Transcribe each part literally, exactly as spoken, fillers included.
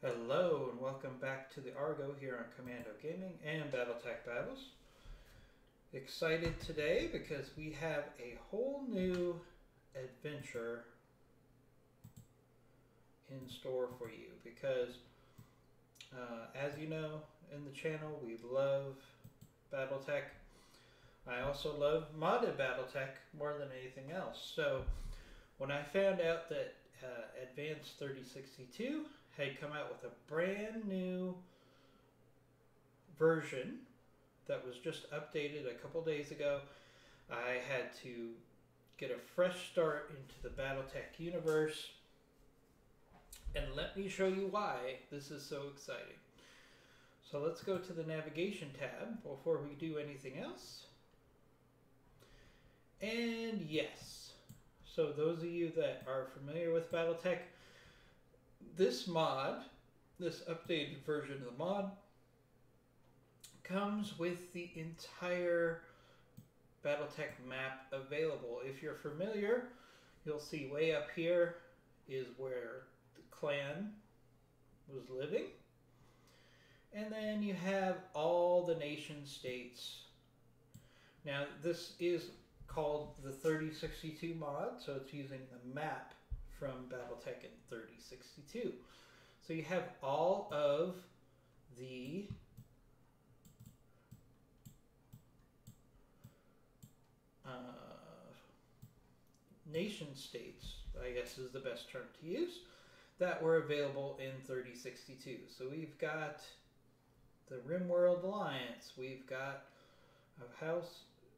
Hello and welcome back to the Argo here on Commando Gaming and Battletech Battles. Excited today because we have a whole new adventure in store for you because uh, as you know in the channel we love Battletech. I also love modded Battletech more than anything else. So when I found out that uh, Advanced thirty sixty-two had come out with a brand new version that was just updated a couple days ago, I had to get a fresh start into the Battletech universe, and let me show you why this is so exciting. So let's go to the navigation tab before we do anything else. And yes, so those of you that are familiar with Battletech, this mod, this updated version of the mod, comes with the entire Battletech map available. If you're familiar, you'll see way up here is where the clan was living. And then you have all the nation states. Now this is called the thirty sixty-two mod, so it's using the map from Battletech in thirty sixty-two. So you have all of the uh, nation states, I guess is the best term to use, that were available in thirty sixty-two. So we've got the RimWorld Alliance, we've got a House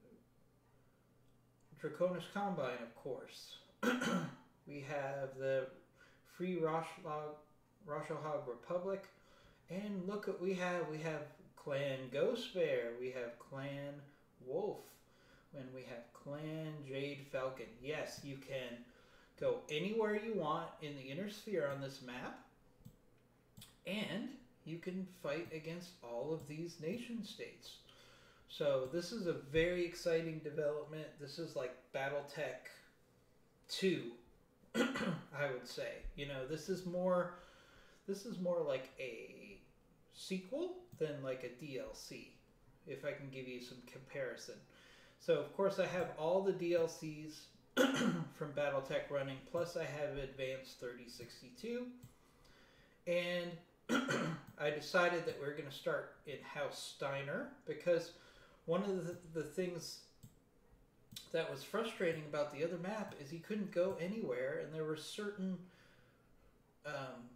Draconis Combine, of course. We have the Free Rashlag, Rashalhag Republic, and look what we have. We have Clan Ghost Bear, we have Clan Wolf, and we have Clan Jade Falcon. Yes, you can go anywhere you want in the inner sphere on this map, and you can fight against all of these nation states. So this is a very exciting development. This is like Battletech two. I would say, you know, this is more this is more like a sequel than like a D L C, if I can give you some comparison. So of course I have all the D L Cs from Battletech running, plus I have Advanced thirty sixty-two, and I decided that we're going to start in House Steiner because one of the, the things that was frustrating about the other map is you couldn't go anywhere, and there were certain um,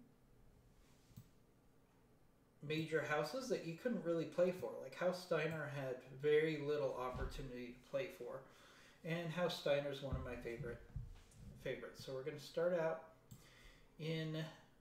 major houses that you couldn't really play for. Like House Steiner had very little opportunity to play for, and House Steiner is one of my favorite favorites. So we're going to start out in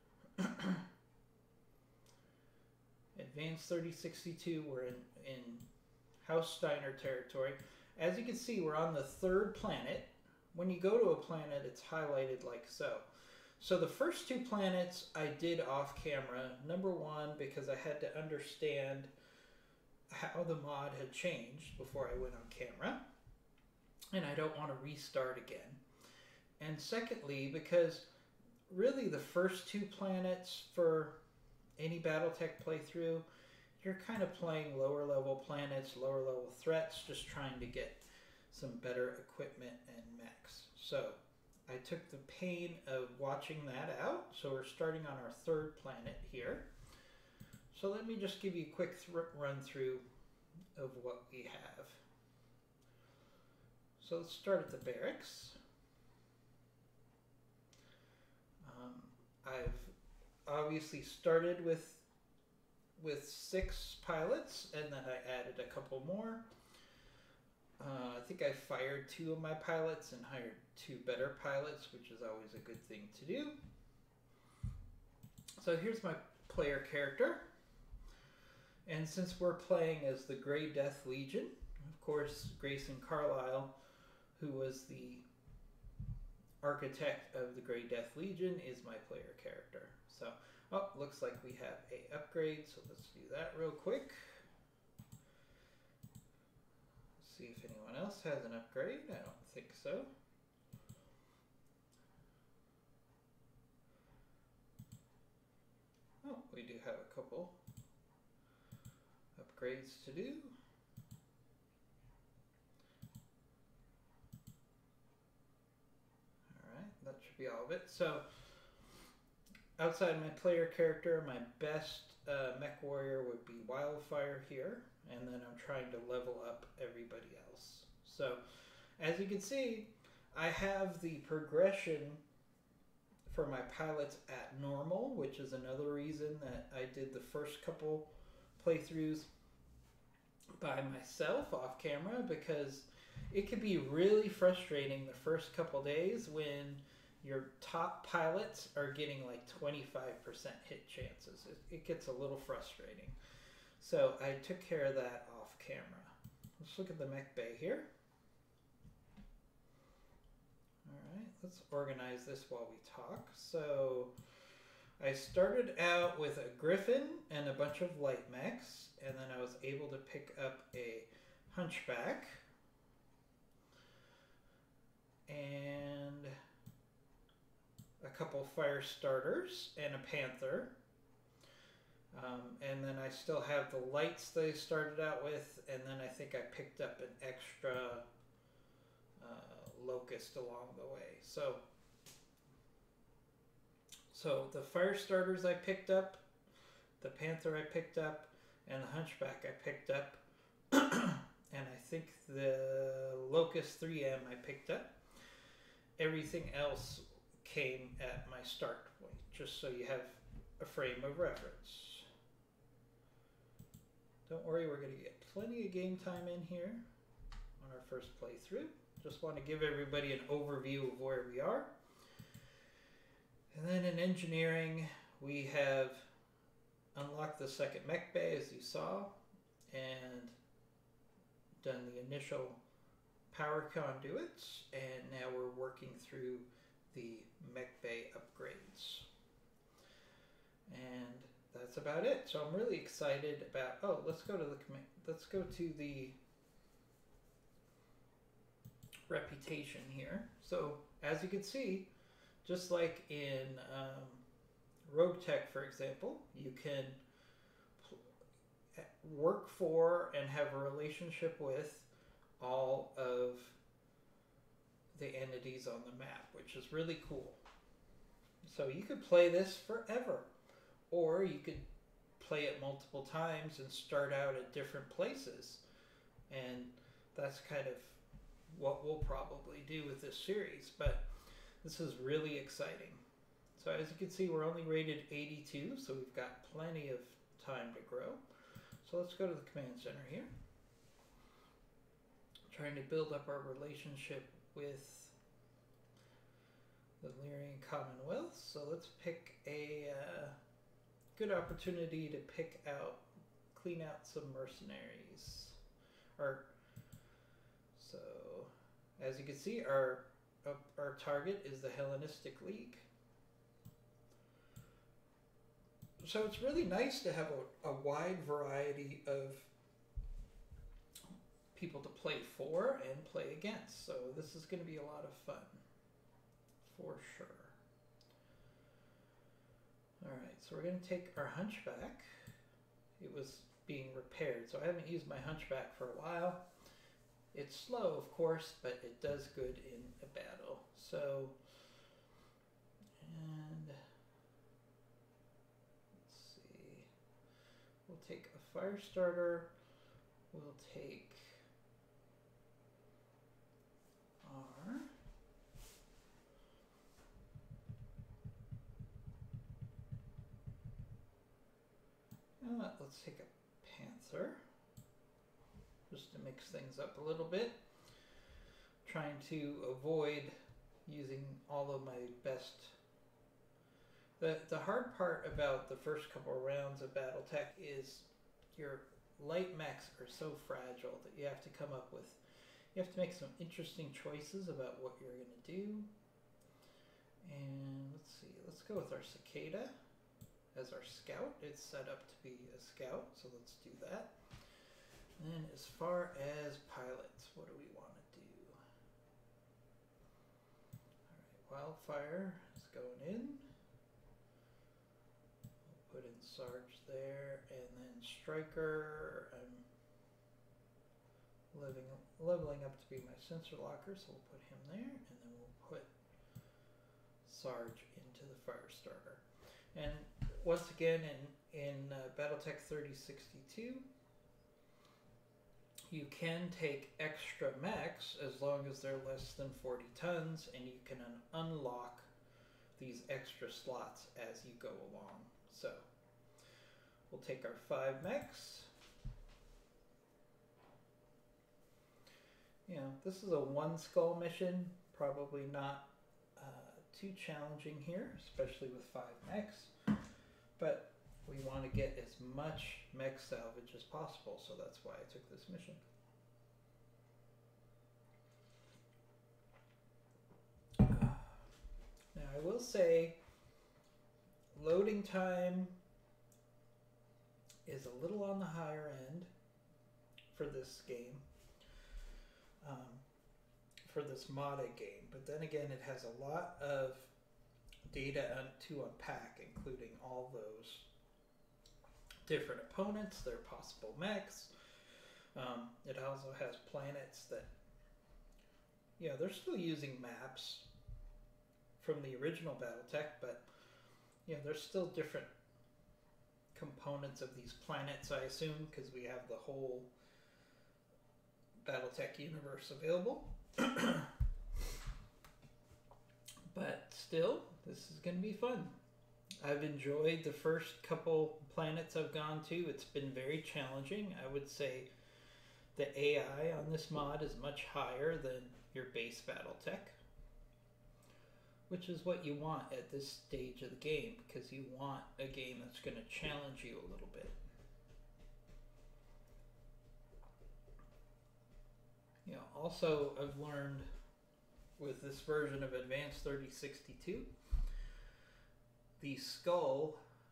Advanced thirty sixty-two. We're in, in House Steiner territory. As you can see, we're on the third planet. When you go to a planet, it's highlighted like so. So the first two planets I did off camera. Number one, because I had to understand how the mod had changed before I went on camera, and I don't want to restart again. And secondly, because really the first two planets for any Battletech playthrough, you're kind of playing lower level planets, lower level threats, just trying to get some better equipment and mechs. So I took the pain of watching that out. So we're starting on our third planet here. So let me just give you a quick run through of what we have. So let's start at the barracks. Um, I've obviously started with with six pilots, and then I added a couple more. Uh, I think I fired two of my pilots and hired two better pilots, which is always a good thing to do. So here's my player character. And since we're playing as the Grey Death Legion, of course, Grayson Carlisle, who was the architect of the Grey Death Legion, is my player character. So, oh, looks like we have a upgrade, so let's do that real quick. See if anyone else has an upgrade. I don't think so. we do have a couple upgrades to do. Alright, that should be all of it. So, outside my player character, my best uh, mech warrior would be Wildfire here, and then I'm trying to level up everybody else. So, as you can see, I have the progression for my pilots at normal, which is another reason that I did the first couple playthroughs by myself off camera, because it can be really frustrating the first couple days when your top pilots are getting like twenty-five percent hit chances. It, it gets a little frustrating. So I took care of that off camera. Let's look at the mech bay here. Alright, let's organize this while we talk. So I started out with a Griffin and a bunch of light mechs, and then I was able to pick up a Hunchback and a couple fire starters and a Panther. Um, and then I still have the lights that I started out with, and then I think I picked up an extra uh, Locust along the way. So, so the fire starters I picked up, the Panther I picked up, and the Hunchback I picked up, and I think the Locust three M I picked up. Everything else came at my start point, just so you have a frame of reference. Don't worry, we're going to get plenty of game time in here on our first playthrough. Just want to give everybody an overview of where we are. And then in engineering, we have unlocked the second mech bay, as you saw, and done the initial power conduits, and now we're working through the mech bay upgrades. And that's about it. So I'm really excited about, oh, let's go to the command, let's go to the reputation here. So as you can see, just like in um, Rogue Tech, for example, you can work for and have a relationship with all of the entities on the map, which is really cool. So you could play this forever, or you could play it multiple times and start out at different places. And that's kind of what we'll probably do with this series, but this is really exciting. So as you can see, we're only rated eighty-two, so we've got plenty of time to grow. So let's go to the command center here. Trying to build up our relationship with the Lyrian Commonwealth. So let's pick a uh, good opportunity to pick out, clean out some mercenaries. Or, so as you can see, our uh, our target is the Hellenistic League. So it's really nice to have a, a wide variety of people to play for and play against. So this is going to be a lot of fun, for sure. Alright, so we're going to take our Hunchback. It was being repaired, so I haven't used my Hunchback for a while. It's slow, of course, but it does good in a battle. So, and let's see. We'll take a fire starter. We'll take our uh, let's take a Panther, just to mix things up a little bit. Trying to avoid using all of my best. The, the hard part about the first couple of rounds of Battletech is your light mechs are so fragile that you have to come up with, you have to make some interesting choices about what you're going to do. And let's see, let's go with our Cicada as our scout. It's set up to be a scout, so let's do that. And then as far as pilots, what do we want to do? Alright, Wildfire is going in. We'll put in Sarge there, and then Striker. I'm living, leveling up to be my sensor locker, so we'll put him there, and then we'll put Sarge into the Firestarter. And once again, in in uh, BattleTech thirty sixty-two, you can take extra mechs as long as they're less than forty tons, and you can un unlock these extra slots as you go along. So we'll take our five mechs. You know, this is a one skull mission, probably not uh, too challenging here, especially with five mechs, but we want to get as much mech salvage as possible, so that's why I took this mission. Now I will say loading time is a little on the higher end for this game, um, for this modded game, but then again it has a lot of data to unpack, including all those different opponents, their possible mechs. Um, it also has planets that, yeah, they're still using maps from the original BattleTech, but yeah, there's still different components of these planets, I assume, because we have the whole BattleTech universe available. But still, this is going to be fun. I've enjoyed the first couple planets I've gone to. It's been very challenging. I would say the A I on this mod is much higher than your base BattleTech, which is what you want at this stage of the game, because you want a game that's going to challenge you a little bit. You know, also I've learned with this version of Advanced thirty sixty-two, the skull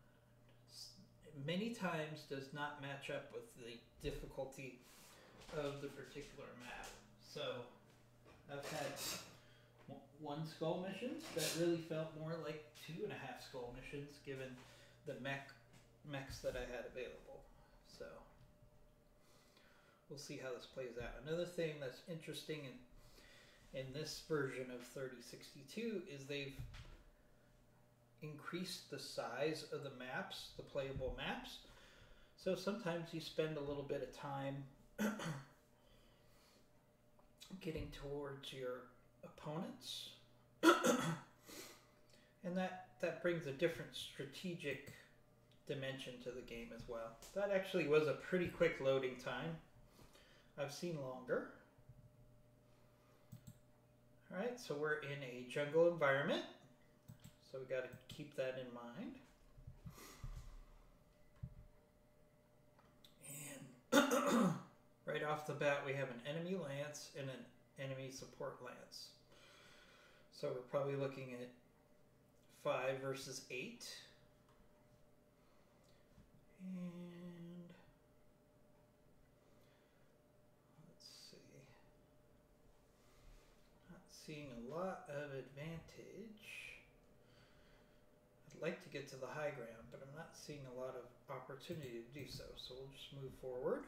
many times does not match up with the difficulty of the particular map. So I've had one skull missions that really felt more like two and a half skull missions given the mech mechs that I had available. So we'll see how this plays out. Another thing that's interesting in in this version of thirty sixty-two is they've increased the size of the maps, the playable maps. So sometimes you spend a little bit of time getting towards your opponents, and that that brings a different strategic dimension to the game as well. That actually was a pretty quick loading time. I've seen longer. Alright, so we're in a jungle environment, so we got to keep that in mind. And right off the bat we have an enemy lance and an enemy support lance. So we're probably looking at five versus eight. And let's see. Not seeing a lot of advantage. I'd like to get to the high ground, but I'm not seeing a lot of opportunity to do so. So we'll just move forward.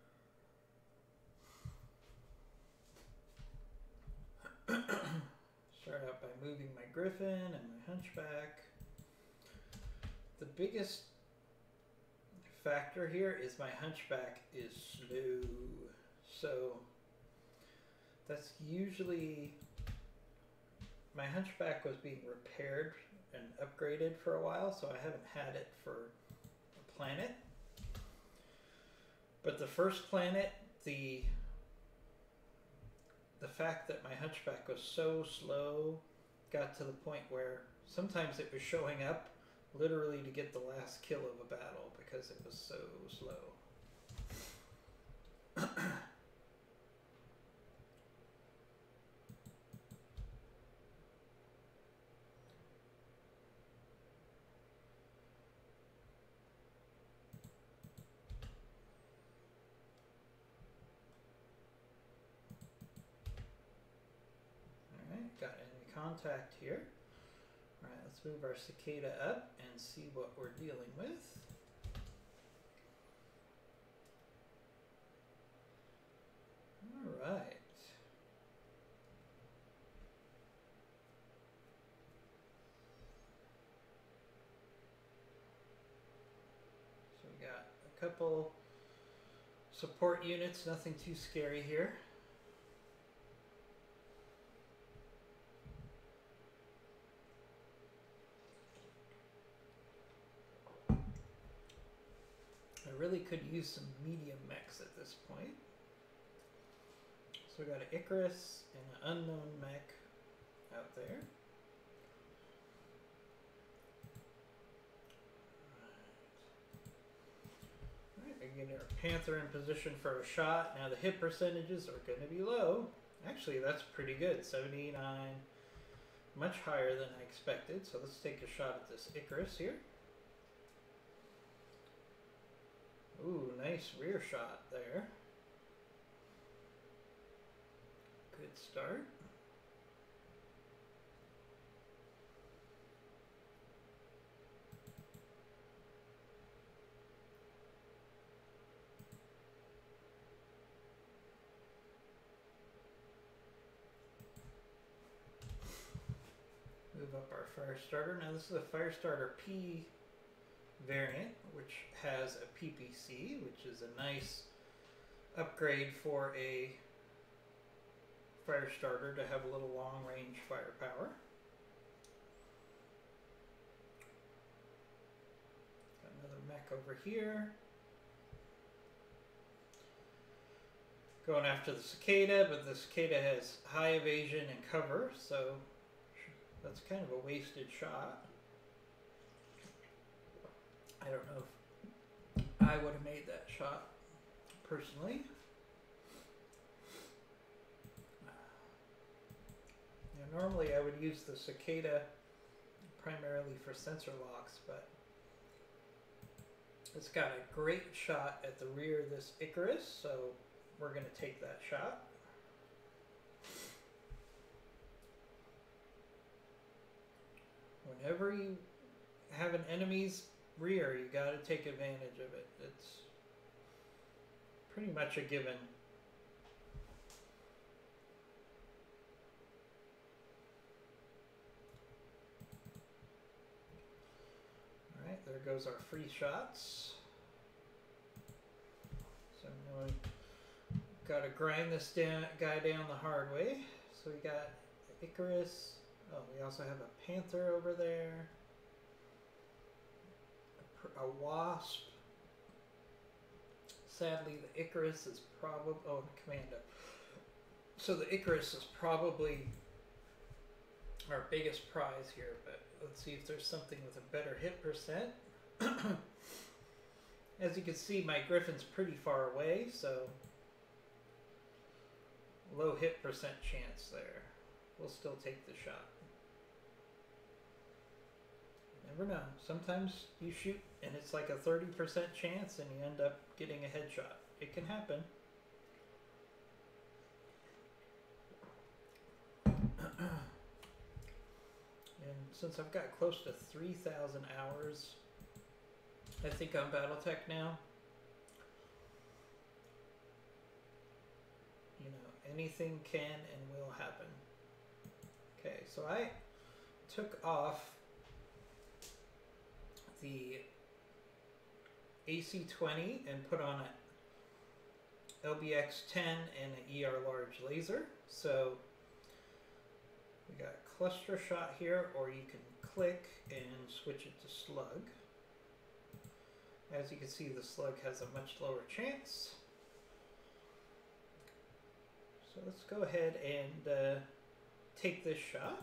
Start out by moving my Griffin and my Hunchback. The biggest factor here is my Hunchback is slow. So that's usually, my Hunchback was being repaired and upgraded for a while, so I haven't had it for a planet. But the first planet, the the fact that my Hunchback was so slow got to the point where sometimes it was showing up literally to get the last kill of a battle because it was so slow. Got enemy contact here. Alright, let's move our cicada up and see what we're dealing with. All right. So we got a couple support units, nothing too scary here. I really could use some medium mechs at this point. So we got an Icarus and an unknown mech out there. Alright, we get our Panther in position for a shot. Now the hit percentages are going to be low. Actually, that's pretty good. seventy-nine, much higher than I expected. So let's take a shot at this Icarus here. Ooh, nice rear shot there. Good start. Move up our Firestarter. Now this is a Firestarter P variant, which has a P P C, which is a nice upgrade for a Firestarter to have a little long range firepower. Got another mech over here. Going after the Cicada, but the Cicada has high evasion and cover, so that's kind of a wasted shot. I don't know if I would have made that shot personally. Now, normally I would use the Cicada primarily for sensor locks, but it's got a great shot at the rear of this Icarus, so we're going to take that shot. Whenever you have an enemy's rear, you got to take advantage of it. It's pretty much a given. All right, there goes our free shots. So now we got to grind this down, guy down the hard way. So we got Icarus. Oh, we also have a Panther over there. A Wasp. Sadly, the Icarus is probably... Oh, Commando. So the Icarus is probably our biggest prize here, but let's see if there's something with a better hit percent. As you can see, my Griffin's pretty far away, so low hit percent chance there. We'll still take the shot. Never know. Sometimes you shoot and it's like a thirty percent chance and you end up getting a headshot. It can happen. And since I've got close to three thousand hours, I think on Battletech now, you know, anything can and will happen. Okay, so I took off the A C twenty and put on a L B X ten and an E R large laser. So we got cluster shot here, or you can click and switch it to slug. As you can see, the slug has a much lower chance. So let's go ahead and uh, take this shot.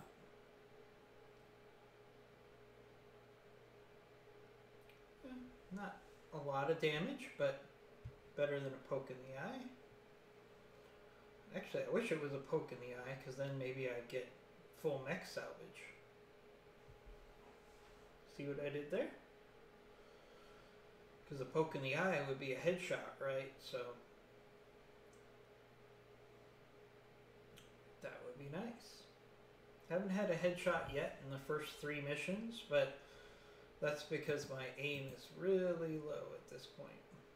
Not a lot of damage, but better than a poke in the eye. Actually, I wish it was a poke in the eye, because then maybe I'd get full mech salvage. See what I did there? Because a poke in the eye would be a headshot, right? So that would be nice. Haven't had a headshot yet in the first three missions, but that's because my aim is really low at this point.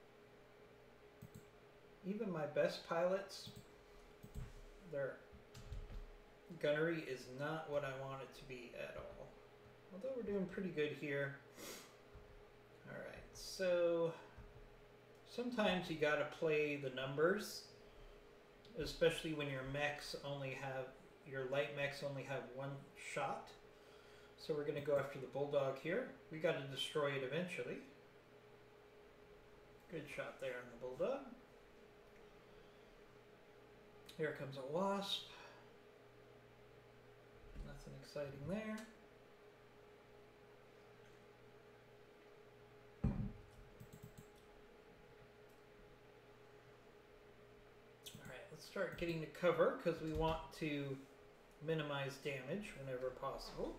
Even my best pilots, their gunnery is not what I want it to be at all. Although we're doing pretty good here. Alright, so sometimes you gotta play the numbers, especially when your mechs only have, your light mechs only have one shot. So we're gonna go after the Bulldog here. We gotta destroy it eventually. Good shot there on the Bulldog. Here comes a Wasp. Nothing exciting there. Alright, let's start getting to cover because we want to minimize damage whenever possible.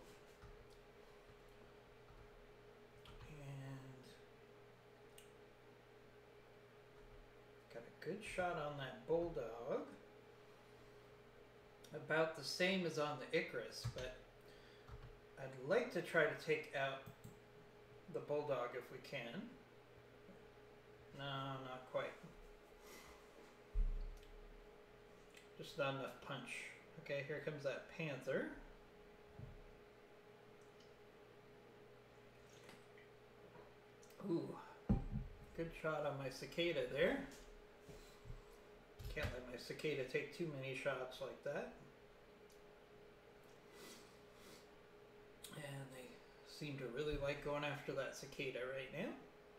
And got a good shot on that Bulldog. About the same as on the Icarus, but I'd like to try to take out the Bulldog if we can. No, not quite. Just not enough punch. Okay, here comes that Panther. Ooh, good shot on my Cicada there. Can't let my Cicada take too many shots like that. And they seem to really like going after that Cicada right now.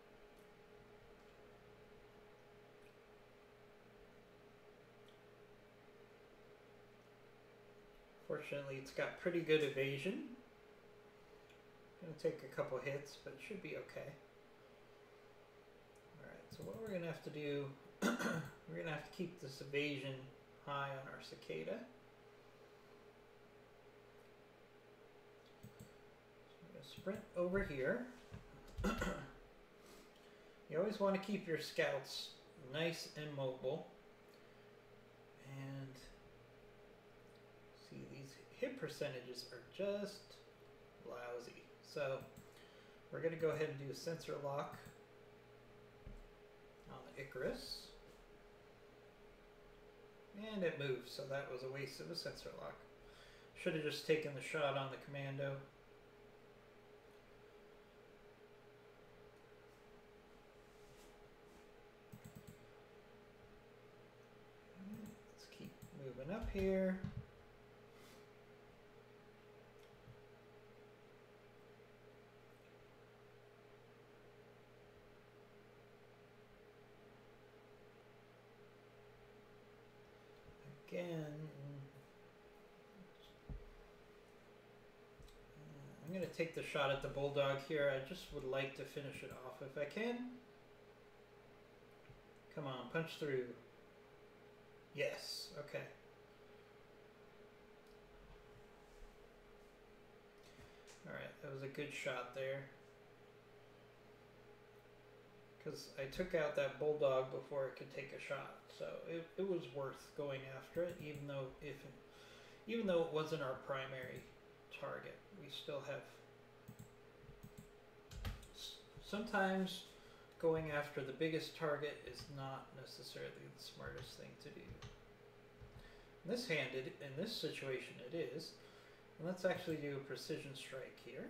Fortunately, it's got pretty good evasion. Gonna take a couple hits, but it should be okay. Alright, so what we're gonna have to do, we're gonna have to keep this evasion high on our Cicada. Sprint over here. You always want to keep your scouts nice and mobile. And see, these hit percentages are just lousy. So we're going to go ahead and do a sensor lock on the Icarus. And it moves, so that was a waste of a sensor lock. Should have just taken the shot on the Commando. Moving up here. Again, I'm going to take the shot at the Bulldog here. I just would like to finish it off if I can. Come on, punch through. Yes, okay. Alright, that was a good shot there. Because I took out that Bulldog before it could take a shot. So it, it was worth going after it, even though if even though it wasn't our primary target. We still have sometimes going after the biggest target is not necessarily the smartest thing to do. In this hand, it, in this situation, it is. And let's actually do a precision strike here.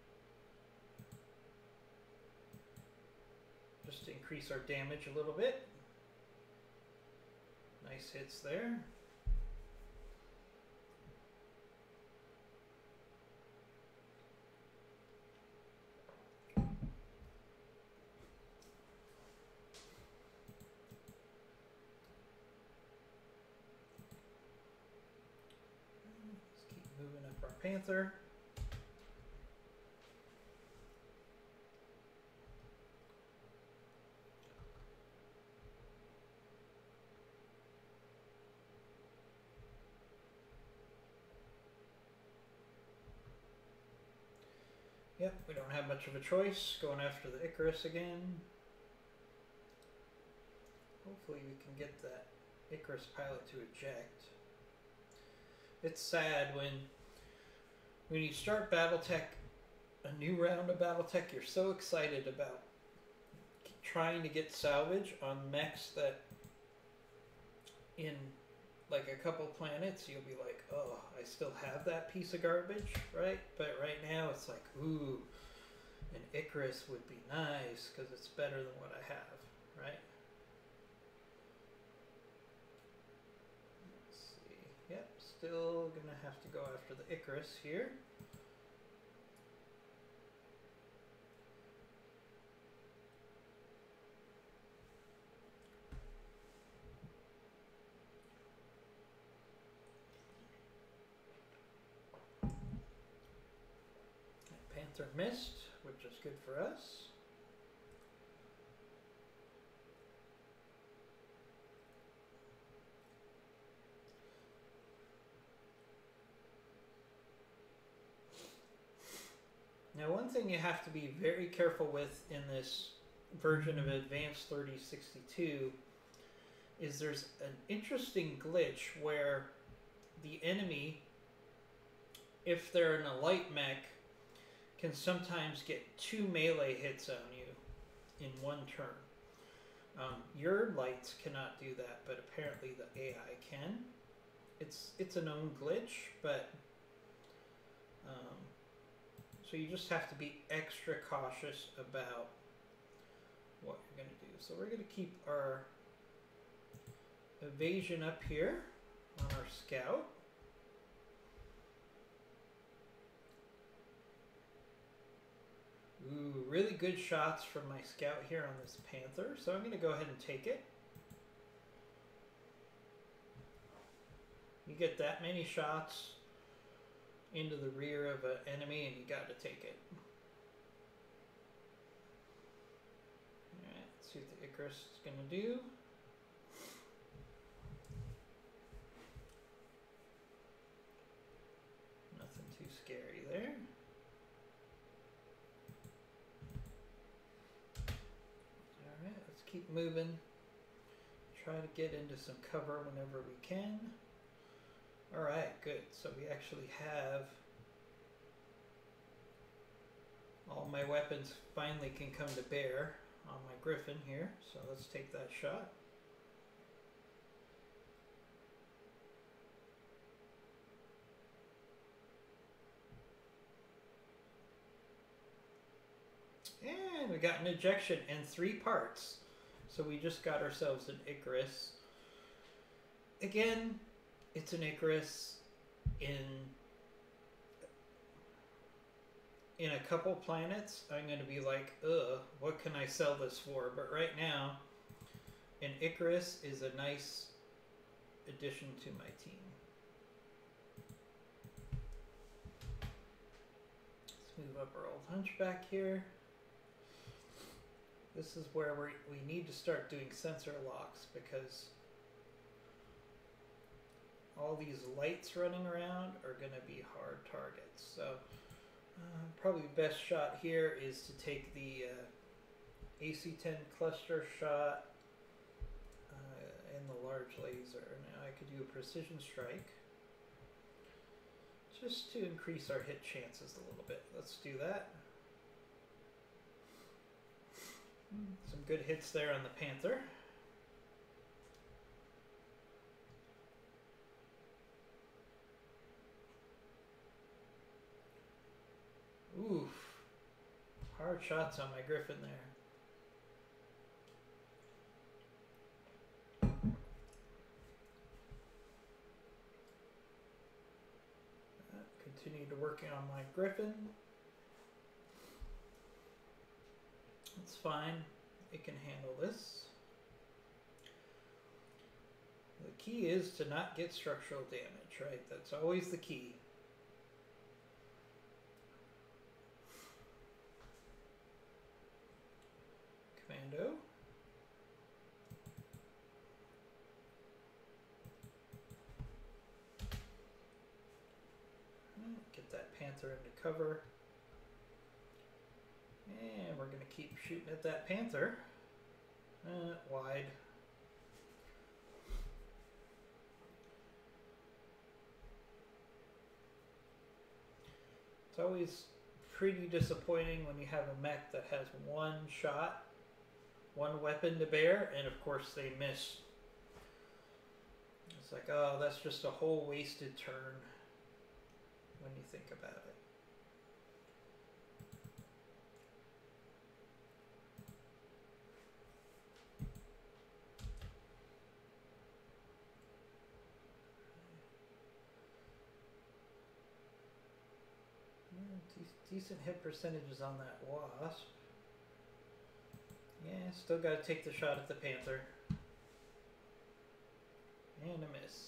Just to increase our damage a little bit. Nice hits there. Panther. Yep, we don't have much of a choice. Going after the Icarus again. Hopefully we can get that Icarus pilot to eject. It's sad when when you start BattleTech, a new round of BattleTech, you're so excited about trying to get salvage on mechs that in like a couple planets you'll be like, oh, I still have that piece of garbage, right? But right now it's like, ooh, an Icarus would be nice because it's better than what I have, right? Let's see. Yep, still gonna have to go after the Icarus here. Panther missed, which is good for us. Now, one thing you have to be very careful with in this version of Advanced thirty sixty-two is there's an interesting glitch where the enemy, if they're in a light mech, can sometimes get two melee hits on you in one turn. Um, your lights cannot do that, but apparently the A I can. It's it's a known glitch, but um, so you just have to be extra cautious about what you're going to do. So we're going to keep our evasion up here on our scout. Ooh, really good shots from my scout here on this Panther. So I'm going to go ahead and take it. You get that many shots into the rear of an enemy and you got to take it. Alright, let's see what the Icarus is going to do. Nothing too scary there. Alright, let's keep moving. Try to get into some cover whenever we can. Alright, good. So we actually have all my weapons finally can come to bear on my Griffin here. So let's take that shot. And we got an ejection and three parts. So we just got ourselves an Icarus. Again, it's an Icarus in in a couple planets. I'm going to be like, ugh, what can I sell this for? But right now, an Icarus is a nice addition to my team. Let's move up our old Hunchback here. This is where we we need to start doing sensor locks because all these lights running around are going to be hard targets. So uh, probably best shot here is to take the uh, A C ten cluster shot uh, and the large laser. Now I could do a precision strike just to increase our hit chances a little bit. Let's do that. Some good hits there on the Panther. Oof. Hard shots on my Griffin there. Uh, continue to work on my Griffin. It's fine. It can handle this. The key is to not get structural damage, right? That's always the key. Commando. Get that Panther into cover. And we're going to keep shooting at that Panther. Uh, wide. It's always pretty disappointing when you have a mech that has one shot, one weapon to bear, and of course they miss. It's like, oh, that's just a whole wasted turn when you think about it. Decent hit percentages on that wasp. Yeah, still got to take the shot at the panther. And a miss.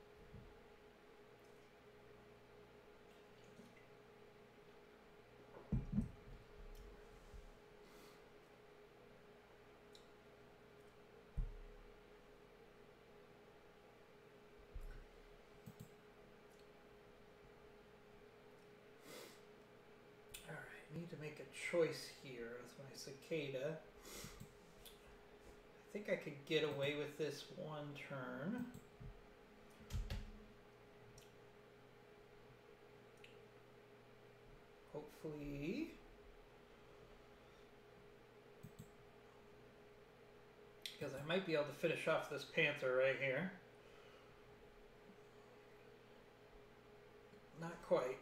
Need to make a choice here with my cicada. I think I could get away with this one turn. Hopefully. Because I might be able to finish off this panther right here. Not quite.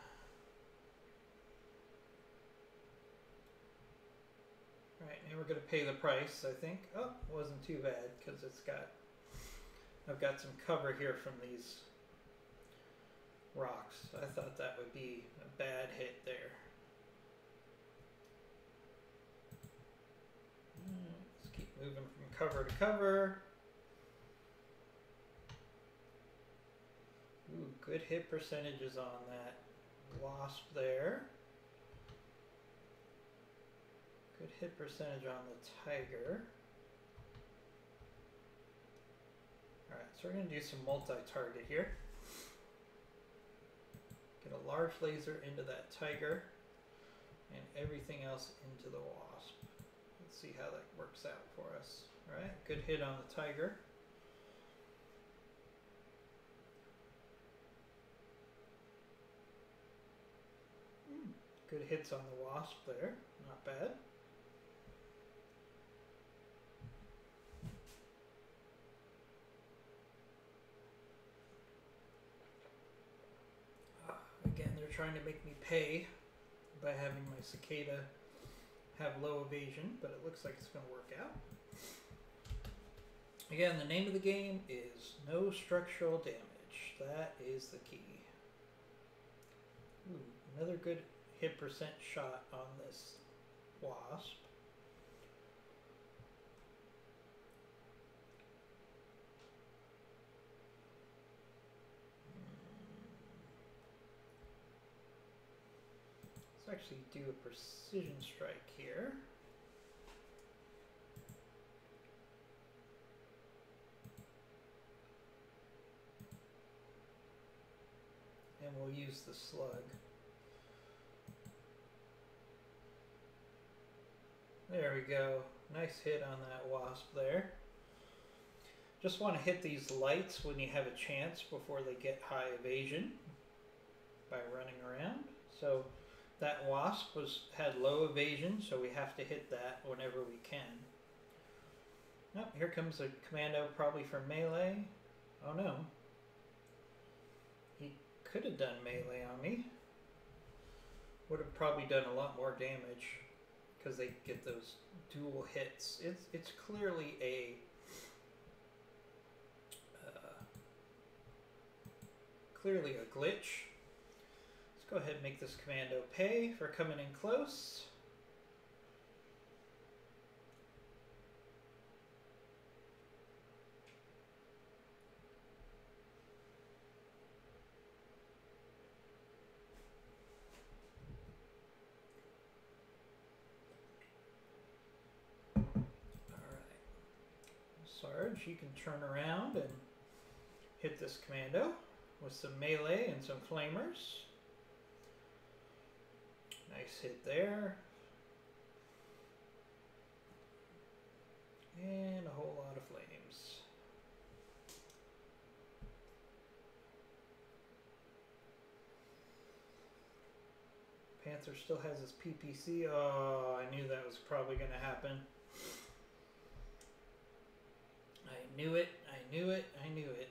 Alright, now we're going to pay the price, I think. Oh, wasn't too bad, because it's got... I've got some cover here from these rocks. I thought that would be a bad hit there. Let's keep moving from cover to cover. Ooh, good hit percentages on that wasp there. Good hit percentage on the tiger. Alright, so we're going to do some multi-target here. Get a large laser into that tiger and everything else into the wasp. Let's see how that works out for us. Alright, good hit on the tiger. Good hits on the wasp there, not bad. Again, they're trying to make me pay by having my cicada have low evasion, but it looks like it's going to work out. Again, the name of the game is no structural damage. That is the key. Ooh, another good hit percent shot on this wasp. Let's actually do a precision strike here. And we'll use the slug. There we go. Nice hit on that wasp there. Just want to hit these lights when you have a chance before they get high evasion by running around. So that wasp was had low evasion, so we have to hit that whenever we can. Oh, here comes a commando probably for melee. Oh no. He could have done melee on me. Would have probably done a lot more damage because they get those dual hits. It's, it's clearly a uh, clearly a glitch. Let's go ahead and make this commando pay for coming in close. Sarge, you can turn around and hit this commando with some melee and some flamers. Nice hit there. And a whole lot of flames. Panther still has his P P C. Oh, I knew that was probably going to happen. I knew it, I knew it, I knew it.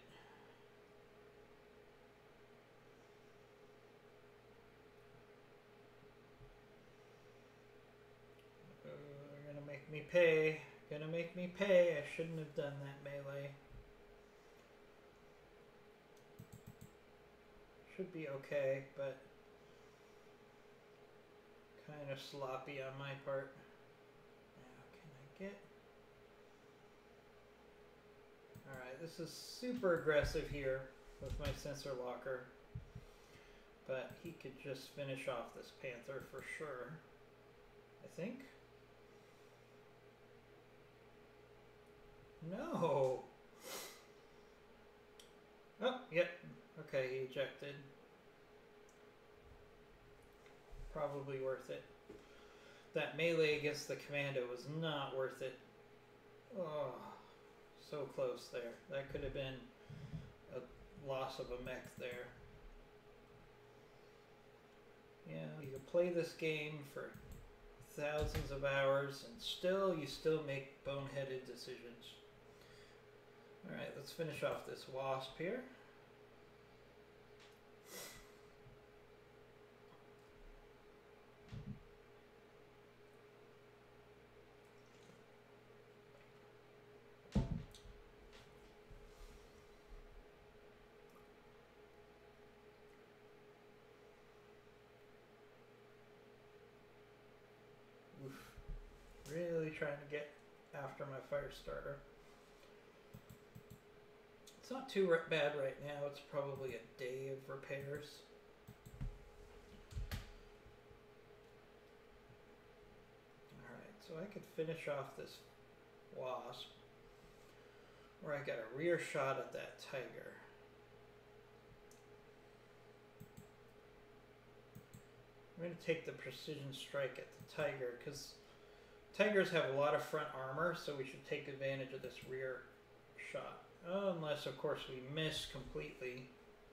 Uh, they're going to make me pay. Gonna make me pay. I shouldn't have done that melee. Should be okay, but kind of sloppy on my part. Now, can I get... Alright, this is super aggressive here with my sensor locker. But he could just finish off this Panther for sure, I think. No! Oh, yep. Okay, he ejected. Probably worth it. That melee against the commando was not worth it. Oh, so close there. That could have been a loss of a mech there. Yeah, you can play this game for thousands of hours and still, you still make boneheaded decisions. Alright, let's finish off this wasp here. Oof. Really trying to get after my fire starter. It's not too bad right now. It's probably a day of repairs. Alright, so I could finish off this wasp. Or I got a rear shot at that tiger. I'm going to take the precision strike at the tiger because tigers have a lot of front armor, so we should take advantage of this rear shot. Oh, unless, of course, we miss completely.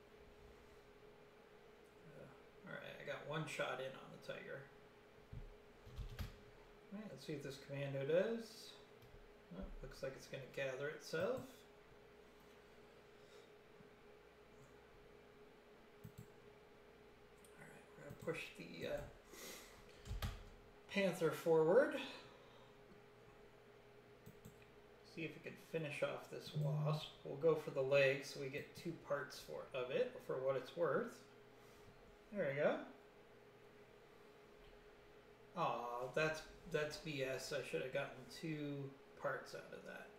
Uh, Alright, I got one shot in on the tiger. Alright, let's see what this commando does. Oh, looks like it's going to gather itself. Alright, we're going to push the uh, Panther forward. See if we can finish off this wasp. We'll go for the leg so we get two parts for of it for what it's worth. There we go. Aw, that's that's B S. I should have gotten two parts out of that.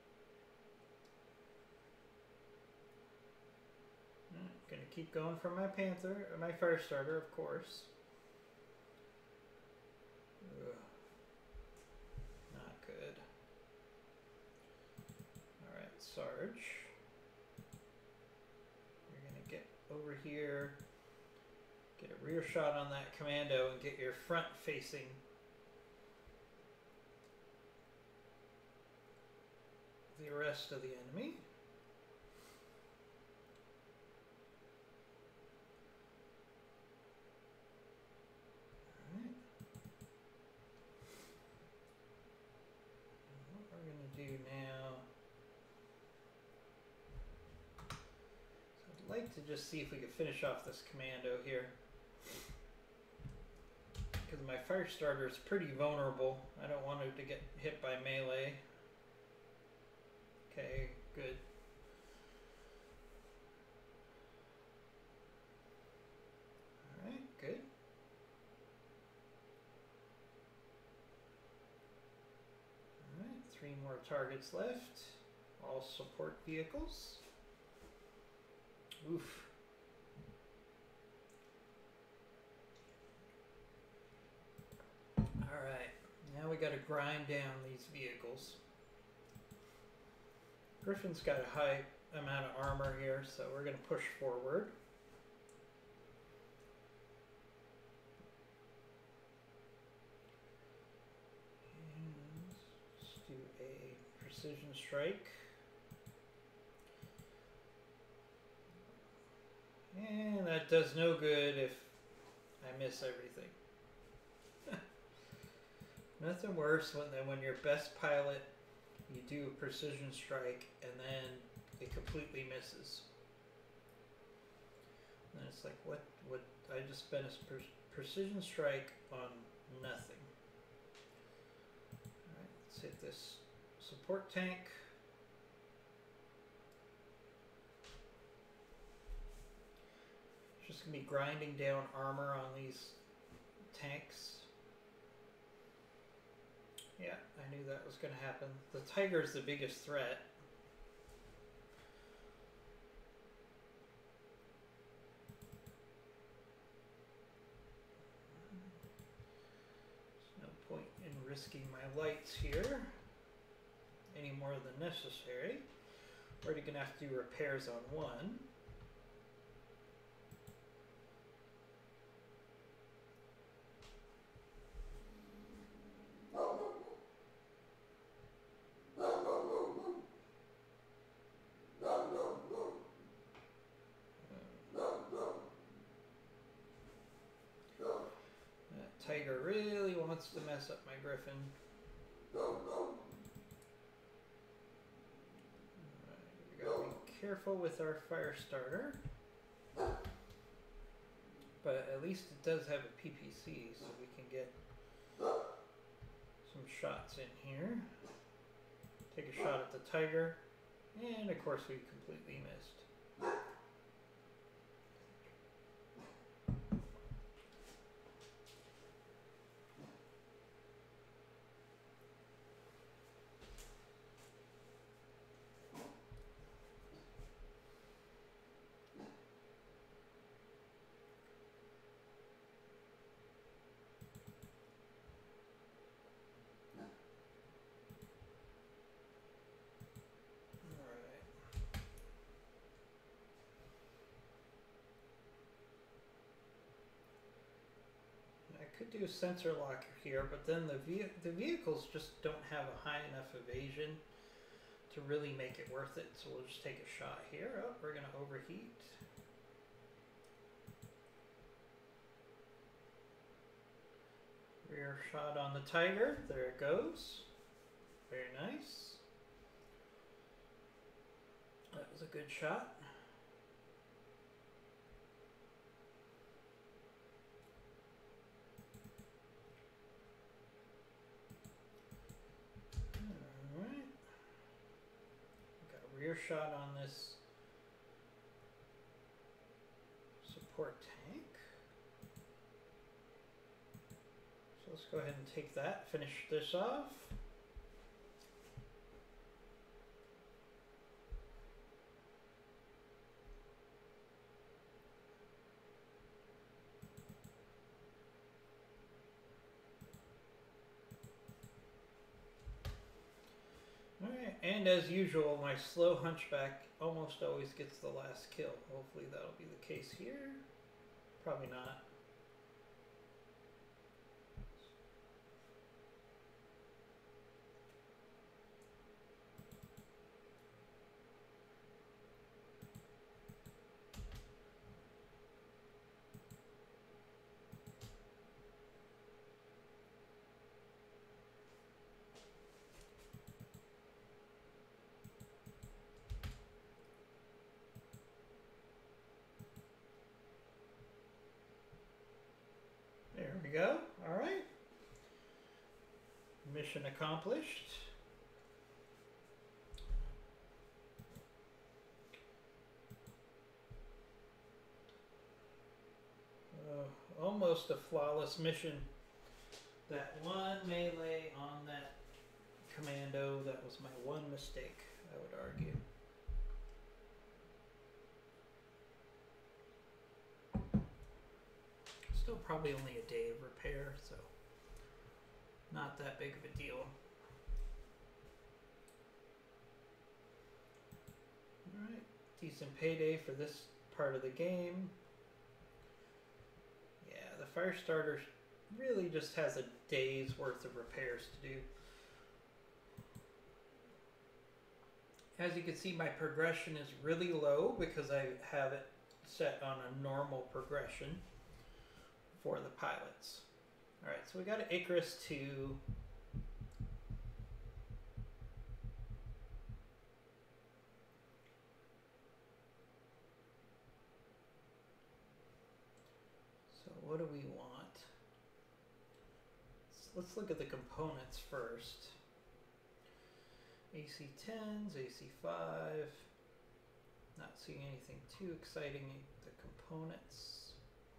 I'm gonna keep going for my Panther, my fire starter, of course. Ugh. Not good. Alright, Sarge. You're gonna get over here, get a rear shot on that commando, and get your front facing. The rest of the enemy. Alright. What we're going to do now, so I'd like to just see if we can finish off this commando here. Because my fire starter is pretty vulnerable. I don't want it to get hit by melee. Okay, good. Alright, good. Alright, three more targets left. All support vehicles. Oof. Alright, now we gotta grind down these vehicles. Griffin's got a high amount of armor here, so we're going to push forward. And let's do a precision strike. And that does no good if I miss everything. Nothing worse when, than when your best pilot, you do a precision strike and then it completely misses. And it's like, what, what, I just spent a pre precision strike on nothing. Alright, let's hit this support tank. Just gonna be grinding down armor on these tanks. Yeah, I knew that was gonna happen. The Tiger's the biggest threat. There's no point in risking my lights here any more than necessary. We're already gonna have to do repairs on one. Tiger really wants to mess up my Griffin. Right, we gotta be careful with our fire starter. But at least it does have a P P C, so we can get some shots in here. Take a shot at the Tiger, and of course we completely missed. Could do a sensor lock here, but then the ve the vehicles just don't have a high enough evasion to really make it worth it. So we'll just take a shot here. Oh, we're gonna overheat. Rear shot on the Tiger. There it goes. Very nice. That was a good shot. Rear shot on this support tank. So let's go ahead and take that, finish this off. Alright, and as usual, my slow hunchback almost always gets the last kill. Hopefully that'll be the case here. Probably not. There we go. All right. Mission accomplished. Uh, almost a flawless mission. That one melee on that commando, that was my one mistake, I would argue. Still probably only a day of repair, so not that big of a deal. Alright, decent payday for this part of the game. Yeah, the fire starter really just has a day's worth of repairs to do. As you can see, my progression is really low because I have it set on a normal progression for the pilots. All right, so we got an Icarus two. So what do we want? So let's look at the components first. A C tens, A C five. Not seeing anything too exciting in the components.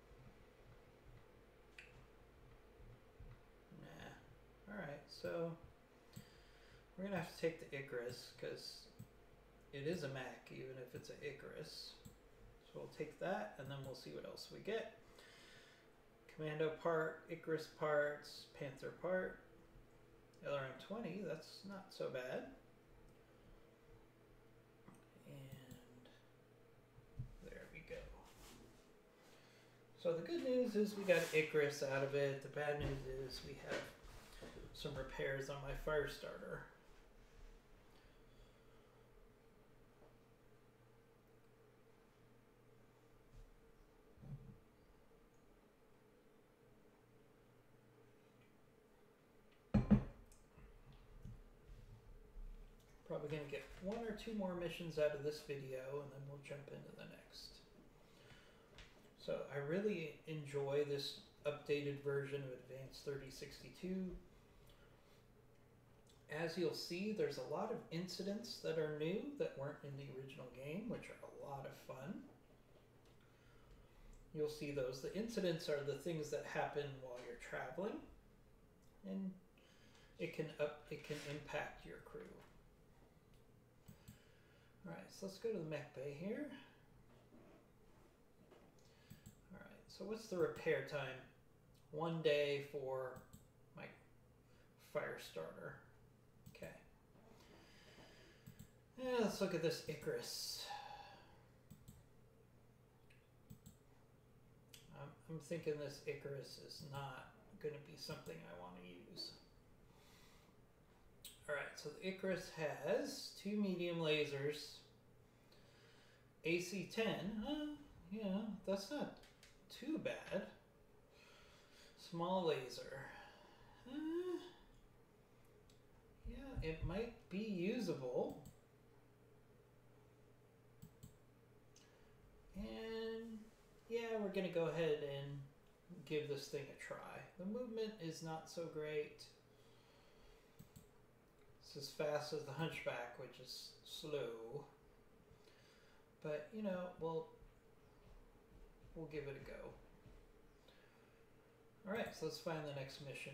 Nah. Alright, so we're going to have to take the Icarus because it is a Mac even if it's an Icarus. So we'll take that and then we'll see what else we get. Commando part, Icarus parts, Panther part, L R M twenty, that's not so bad. And there we go. So the good news is we got Icarus out of it. The bad news is we have some repairs on my Firestarter. Probably going to get one or two more missions out of this video and then we'll jump into the next. So I really enjoy this updated version of Advanced thirty sixty-two. As you'll see, there's a lot of incidents that are new that weren't in the original game, which are a lot of fun. You'll see those. The incidents are the things that happen while you're traveling, and it can up it can impact your crew. Alright, so let's go to the mech bay here. Alright, so what's the repair time? One day for my Firestarter. Okay. Yeah, let's look at this Icarus. I'm, I'm thinking this Icarus is not going to be something I want to use. Alright, so the Icarus has two medium lasers, A C ten, uh, yeah, that's not too bad. Small laser, uh, yeah, it might be usable. And yeah, we're gonna go ahead and give this thing a try. The movement is not so great. It's as fast as the Hunchback, which is slow. But, you know, we'll, we'll give it a go. Alright, so let's find the next mission.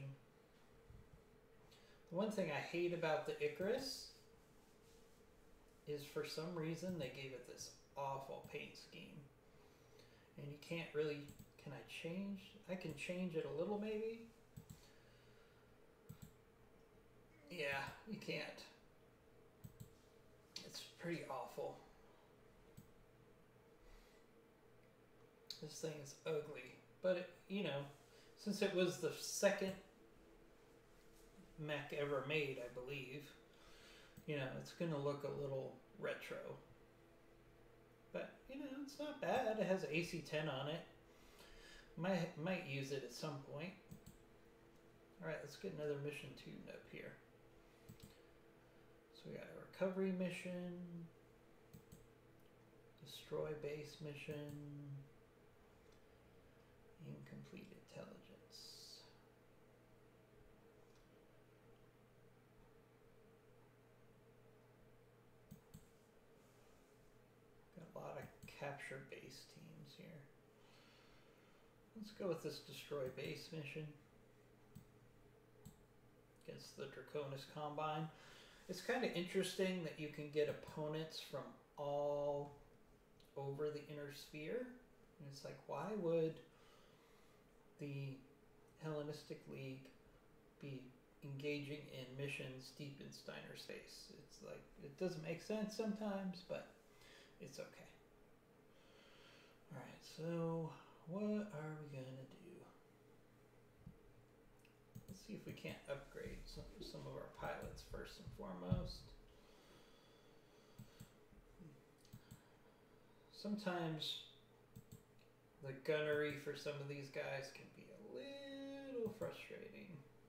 The one thing I hate about the Icarus is for some reason they gave it this awful paint scheme. And you can't really, can I change? I can change it a little maybe. Yeah, you can't. It's pretty awful. This thing is ugly. But, it, you know, since it was the second mech ever made, I believe, you know, it's going to look a little retro. But, you know, it's not bad. It has A C ten on it. Might, might use it at some point. Alright, let's get another mission tuned up here. So we got a recovery mission, destroy base mission, incomplete intelligence. Got a lot of capture base teams here. Let's go with this destroy base mission against the Draconis Combine. It's kind of interesting that you can get opponents from all over the inner sphere. And it's like, why would the Hellenistic League be engaging in missions deep in Steiner space? It's like, it doesn't make sense sometimes, but it's okay. Alright, so what are we going to do? Let's see if we can't upgrade some, some of our pilots first and foremost. Sometimes the gunnery for some of these guys can be a little frustrating.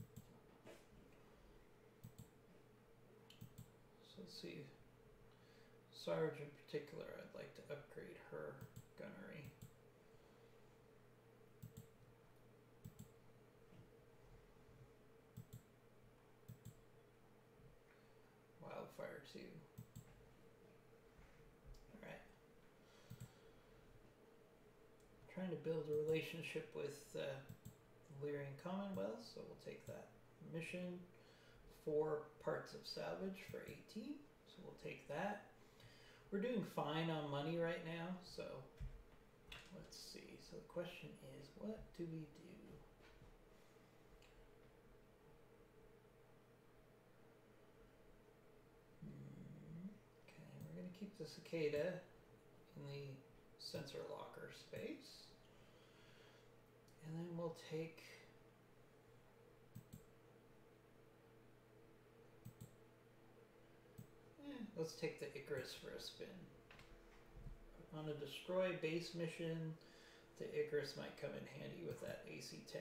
So let's see. Sarge in particular, I'd like to upgrade her gunnery. Wildfire too. Alright. Trying to build a relationship with uh, Valyrian Commonwealth, so we'll take that. Mission, four parts of salvage for eighteen, so we'll take that. We're doing fine on money right now, so let's see. So the question is, what do we do? Hmm, okay, we're going to keep the cicada in the sensor locker space. And then we'll take eh, let's take the Icarus for a spin. On a destroy base mission, the Icarus might come in handy with that A C ten.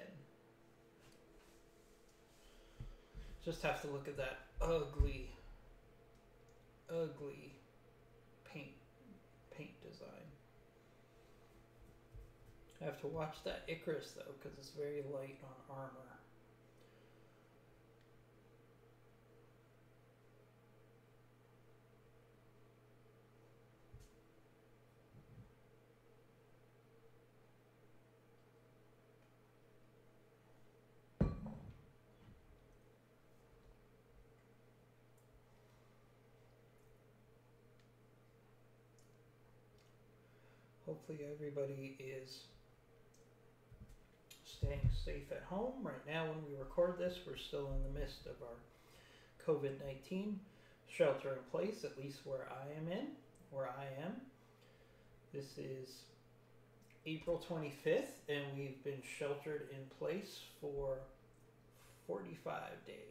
Just have to look at that ugly, ugly paint paint design. I have to watch that Icarus though, because it's very light on armor. Hopefully everybody is staying safe at home. Right now when we record this, we're still in the midst of our COVID nineteen shelter in place, at least where I am in, where I am. This is April twenty-fifth, and we've been sheltered in place for forty-five days.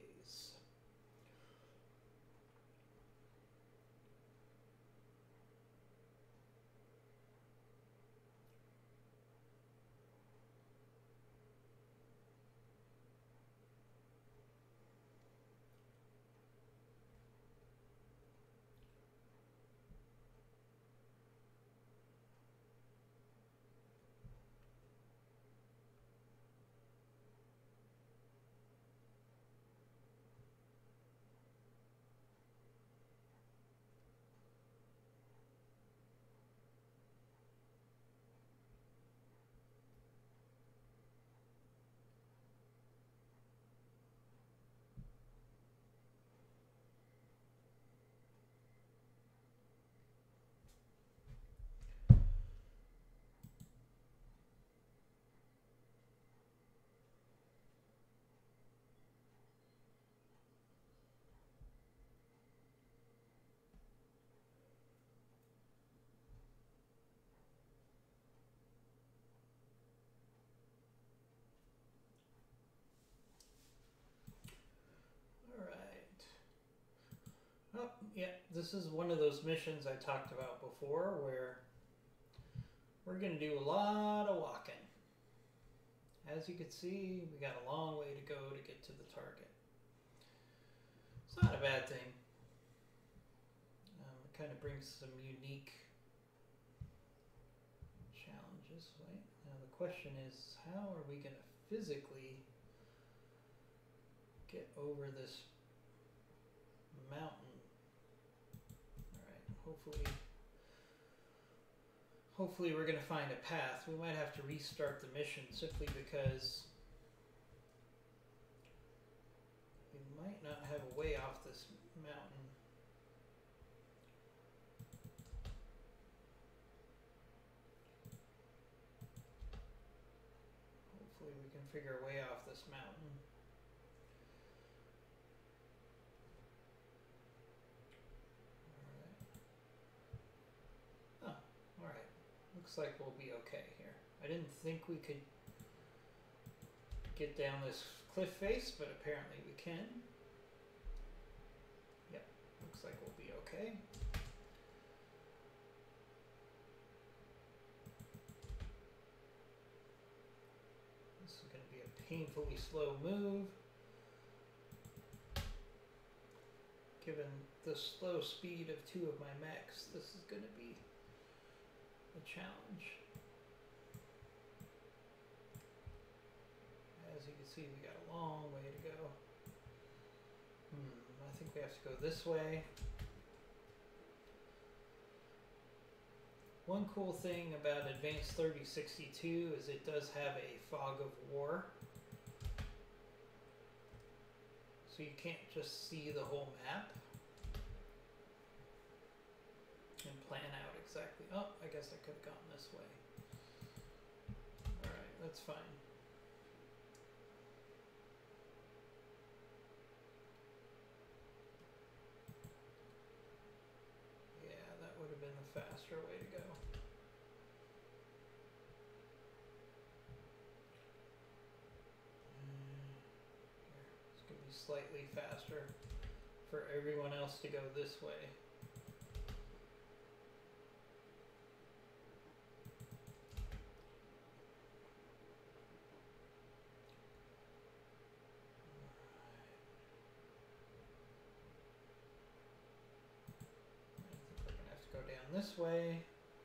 Oh, yeah, this is one of those missions I talked about before where we're going to do a lot of walking. As you can see, we got a long way to go to get to the target. It's not a bad thing. Um, it kind of brings some unique challenges, right? Now the question is, how are we going to physically get over this mountain? Hopefully, hopefully we're going to find a path. We might have to restart the mission simply because we might not have a way off this mountain. Hopefully we can figure a way off this mountain. Looks like we'll be okay here. I didn't think we could get down this cliff face, but apparently we can. Yep, looks like we'll be okay. painfully slow move. Given the slow speed of two of my mechs, this is going to be a challenge. As you can see, we got a long way to go. Hmm, I think we have to go this way. One cool thing about Advanced thirty sixty-two is it does have a fog of war. So you can't just see the whole map and plan out exactly. Oh, I guess I could have gone this way. Alright, that's fine. Yeah, that would have been the faster way to go. It's going to be slightly faster for everyone else to go this way. This way.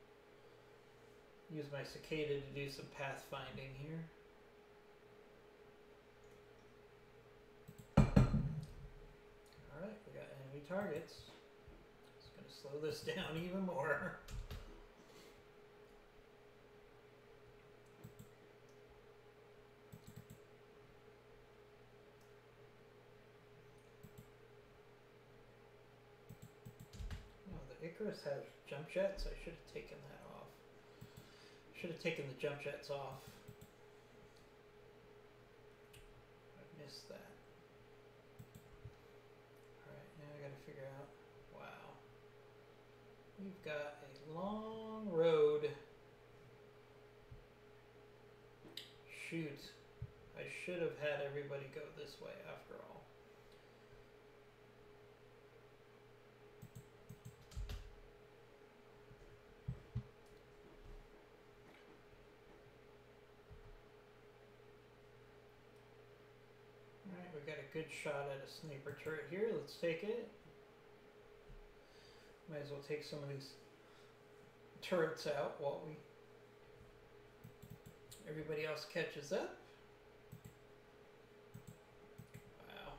Use my cicada to do some pathfinding here. Alright, we got enemy targets. It's going to slow this down even more. Icarus has jump jets. I should have taken that off. Should have taken the jump jets off. I missed that. Alright, now I gotta figure out. Wow. We've got a long road. Shoot. I should have had everybody go this way after all. We got a good shot at a sniper turret here. Let's take it. Might as well take some of these turrets out while we everybody else catches up. Wow.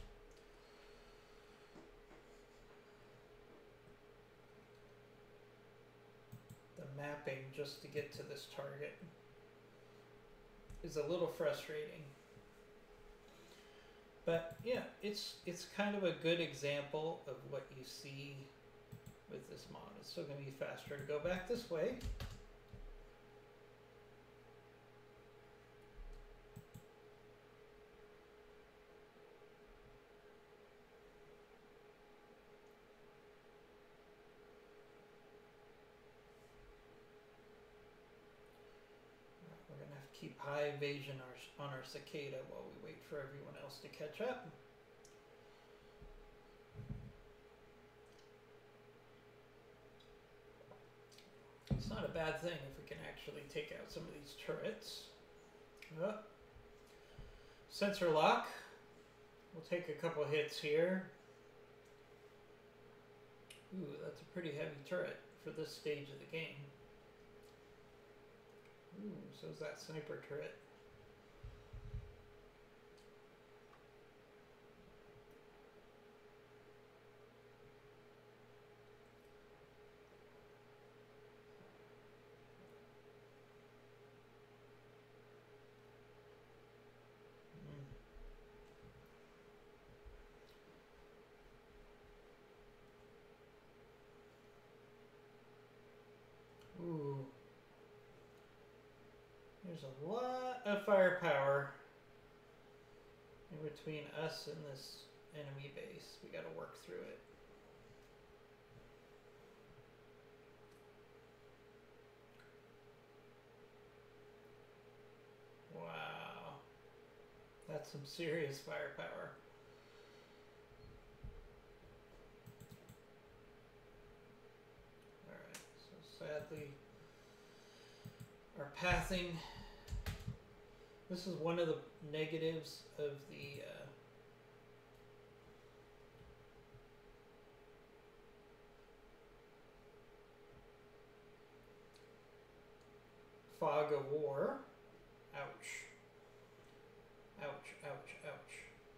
The mapping just to get to this target is a little frustrating. But yeah, it's it's kind of a good example of what you see with this mod. It's still going to be faster to go back this way. We're going to have to keep high evasion our, on our cicada while we wait for everyone else to catch up. It's not a bad thing if we can actually take out some of these turrets. Oh. Sensor lock. We'll take a couple hits here. Ooh, that's a pretty heavy turret for this stage of the game. Ooh, so is that sniper turret. Ooh. There's a lot of firepower in between us and this enemy base. We gotta work through it. Wow. That's some serious firepower. Alright, so sadly our pathing This is one of the negatives of the uh, fog of war. Ouch. Ouch, ouch, ouch.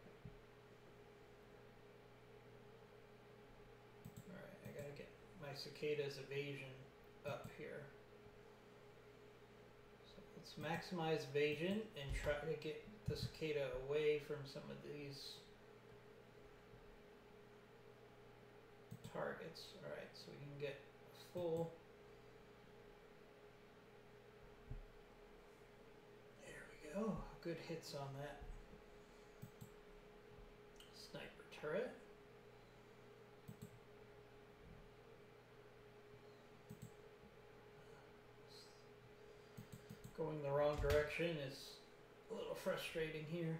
Alright, I gotta get my cicada's evasion up here. So let's maximize evasion and try to get the cicada away from some of these targets. Alright, so we can get full. There we go. Good hits on that sniper turret. Going the wrong direction is a little frustrating here.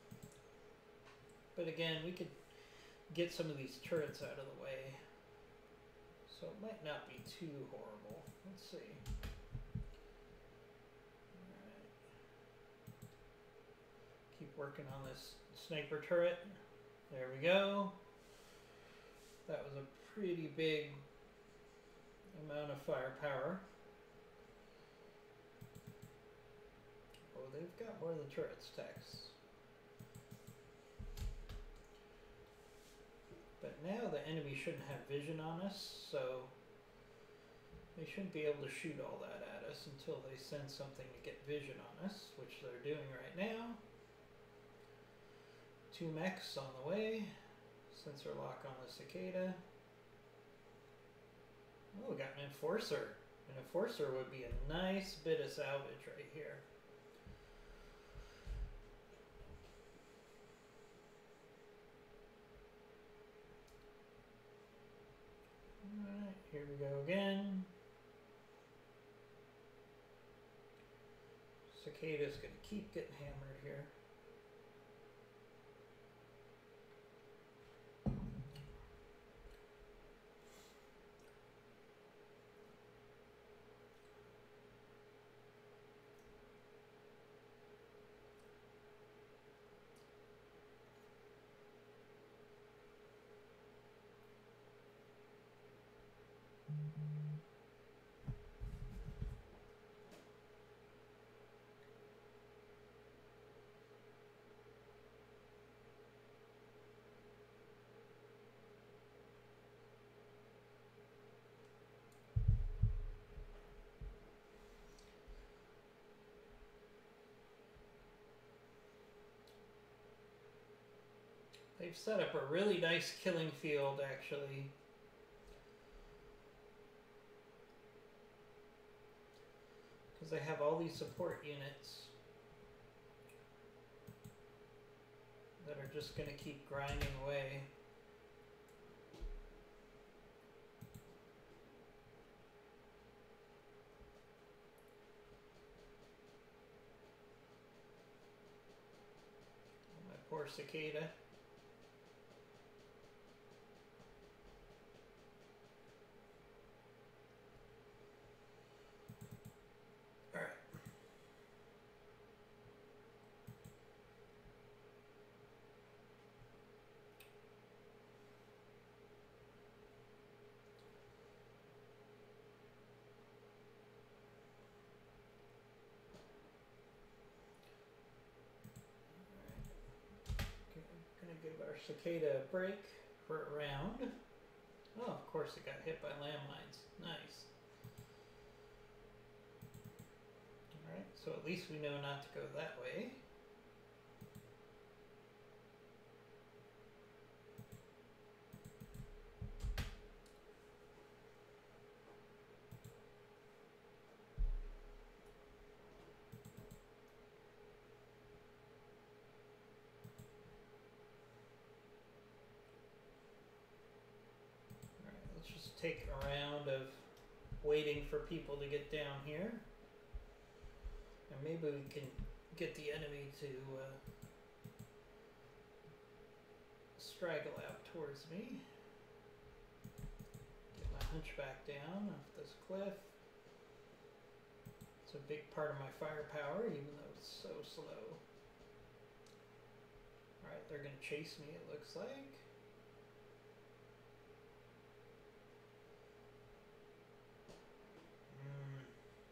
But again, we could get some of these turrets out of the way. So it might not be too horrible. Let's see. Alright. Keep working on this sniper turret. There we go. That was a pretty big amount of firepower. Oh, they've got more than turrets, Tex. But now the enemy shouldn't have vision on us, so they shouldn't be able to shoot all that at us until they send something to get vision on us, which they're doing right now. Two mechs on the way. Sensor lock on the cicada. Oh, we got an enforcer. An enforcer would be a nice bit of salvage right here. Alright, here we go again. Cicada's gonna keep getting hammered here. They've set up a really nice killing field, actually. Because they have all these support units that are just going to keep grinding away. My poor cicada. Give our cicada a break for a round. Oh, of course it got hit by landmines. Nice. Alright, so at least we know not to go that way. Take a round of waiting for people to get down here, and maybe we can get the enemy to uh, straggle out towards me. Get my hunchback down off this cliff. Let's It's a big part of my firepower, even though it's so slow. Alright, they're gonna chase me, it looks like. Mm.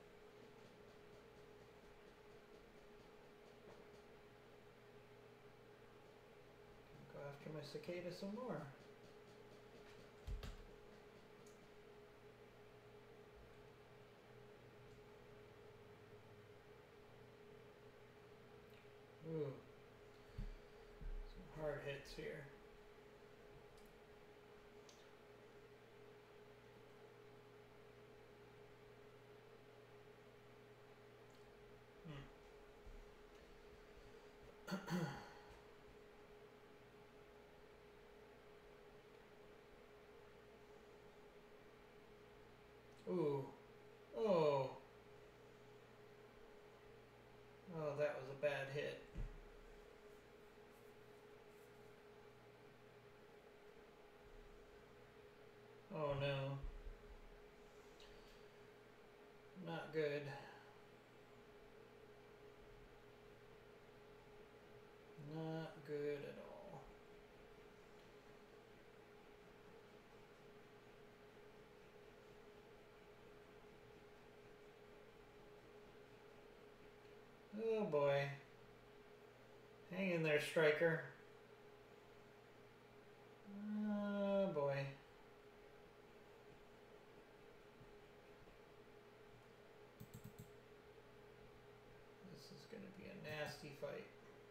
Go after my cicada some more. Ooh. Some hard hits here. Ooh. Oh. Oh, that was a bad hit. Oh no. Not good. Not good at all. Oh boy. Hang in there, striker. Oh boy. This is going to be a nasty fight.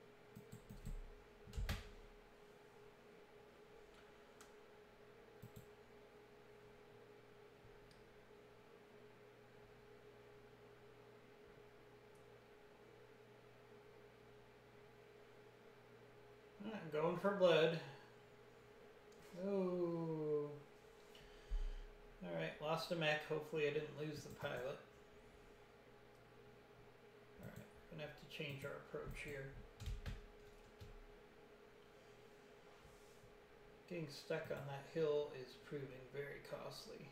I'm going for blood. Oh. Alright, lost a mech. Hopefully I didn't lose the pilot. Alright, gonna have to change our approach here. Getting stuck on that hill is proving very costly.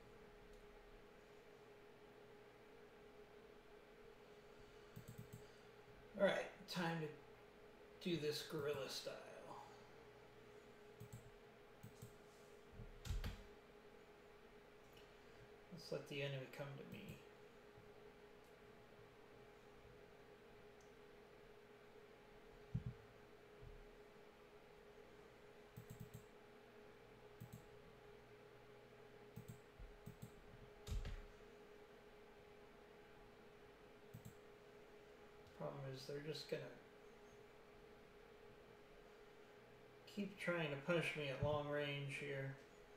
Alright, time to do this guerrilla style. Let's let the enemy come to me. Problem is they're just gonna keep trying to punch me at long range here.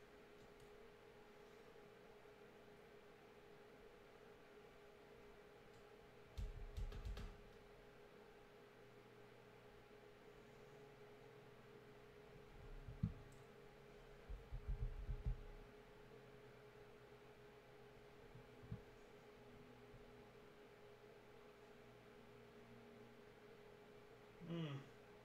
Hmm.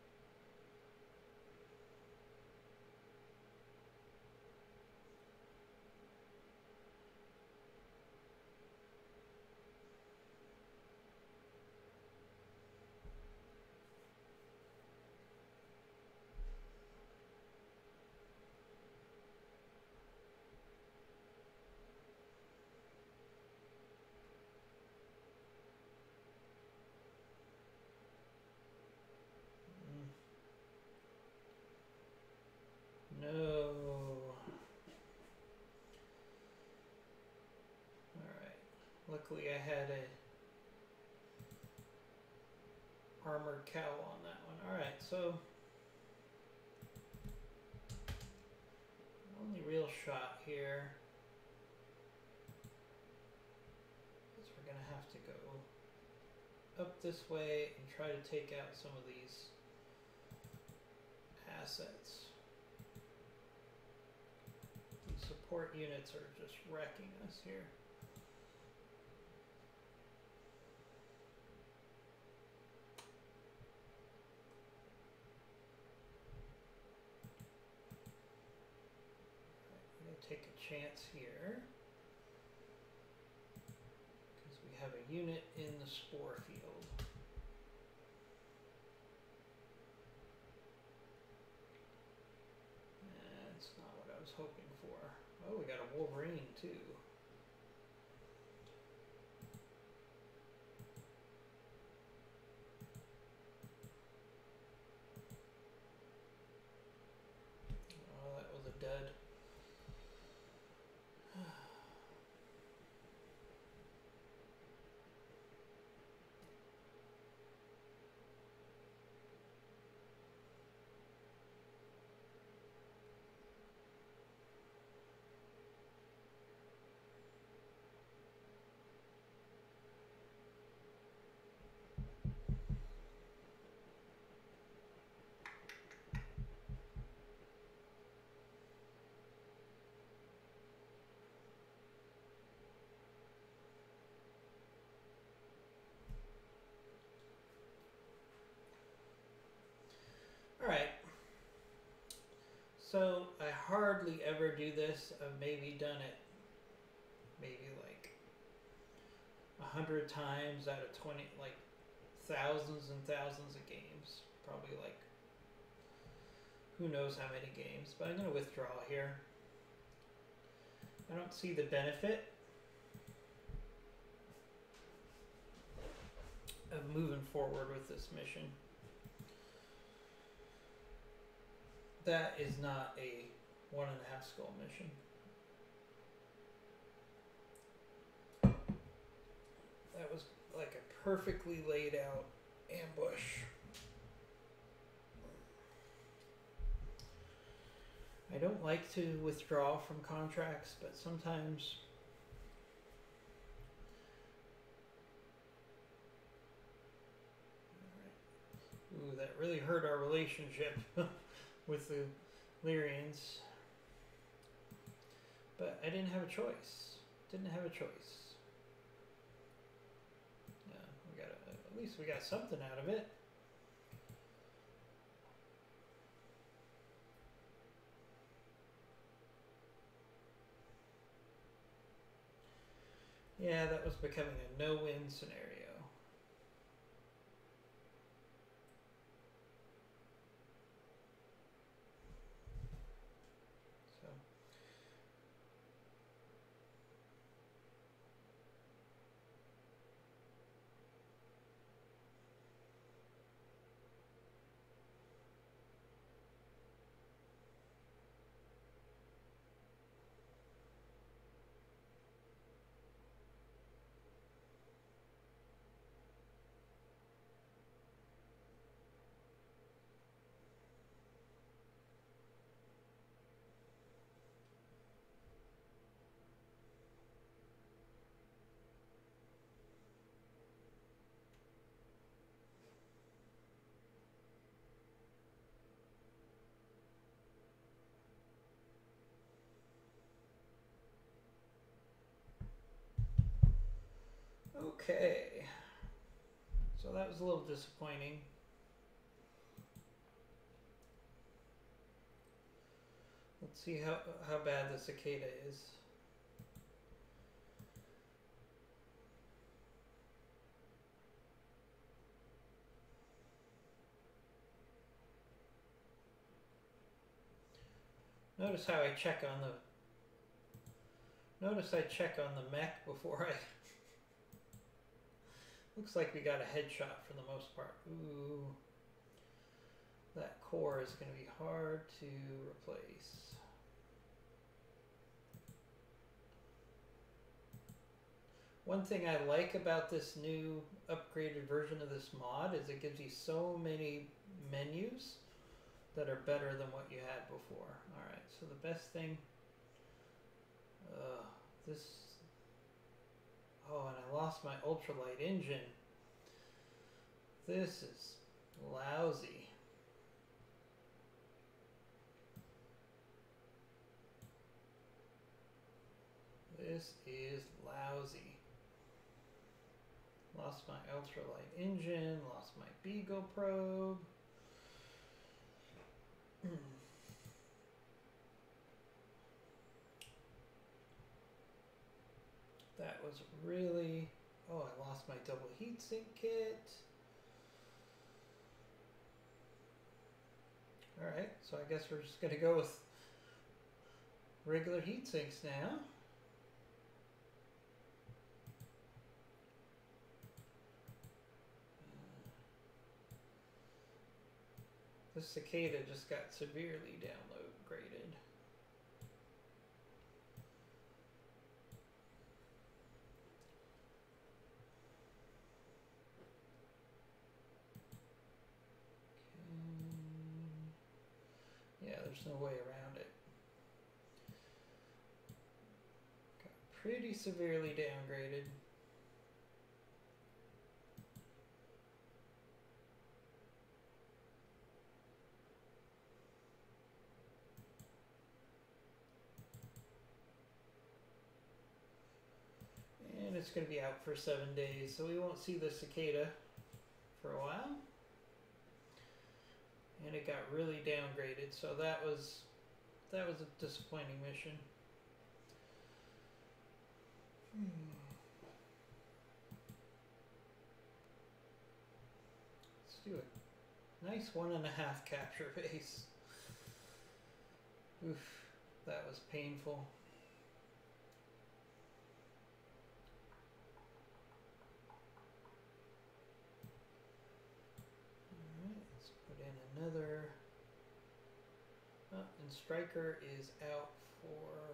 No. Alright. Luckily I had a armored cow on that one. Alright, so only real shot here is we're gonna have to go up this way and try to take out some of these assets. These support units are just wrecking us here. Right, we're gonna take a chance here because we have a unit in the spore field. That's not what I was hoping for. Oh, we got a Wolverine too. Oh, that was a dud. Alright, so I hardly ever do this. I've maybe done it maybe like a hundred times out of twenty, like thousands and thousands of games. Probably like who knows how many games, but I'm going to withdraw here. I don't see the benefit of moving forward with this mission. That is not a one and a half skull mission. That was like a perfectly laid out ambush. I don't like to withdraw from contracts, but sometimes ooh, that really hurt our relationship with the Lyrians. But I didn't have a choice. Didn't have a choice. Yeah, we got a, at least we got something out of it. Yeah, that was becoming a no-win scenario. Okay, so that was a little disappointing. Let's see how how bad the cicada is. Notice how I check on the. Notice I check on the mech before I. Looks like we got a headshot for the most part. Ooh. That core is going to be hard to replace. One thing I like about this new upgraded version of this mod is it gives you so many menus that are better than what you had before. Alright, so the best thing... Uh, this... Oh, and I lost my ultralight engine. This is lousy. This is lousy. Lost my ultralight engine, lost my Beagle probe. That was really Oh, I lost my double heatsink kit. Alright, so I guess we're just going to go with regular heatsinks now. The Cicada just got severely download graded. Okay. Yeah, there's no way around it. Got pretty severely downgraded. And it's going to be out for seven days, so we won't see the Cicada for a while. And it got really downgraded, so that was that was a disappointing mission. Hmm. Let's do a nice one and a half capture base. Oof, that was painful. Alright, let's put in another. Oh, and Striker is out for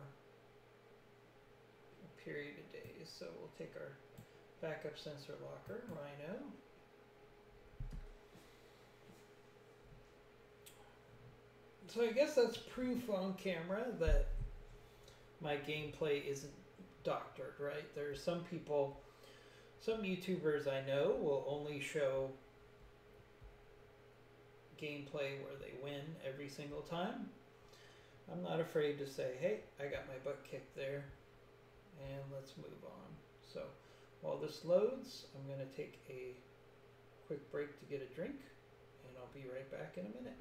a period of days, so we'll take our backup sensor locker, Rhino. So I guess that's proof on camera that my gameplay isn't doctored, right? There's some people, some YouTubers I know will only show gameplay where they win every single time. I'm not afraid to say, hey, I got my butt kicked there, and let's move on. So while this loads, I'm going to take a quick break to get a drink, and I'll be right back in a minute.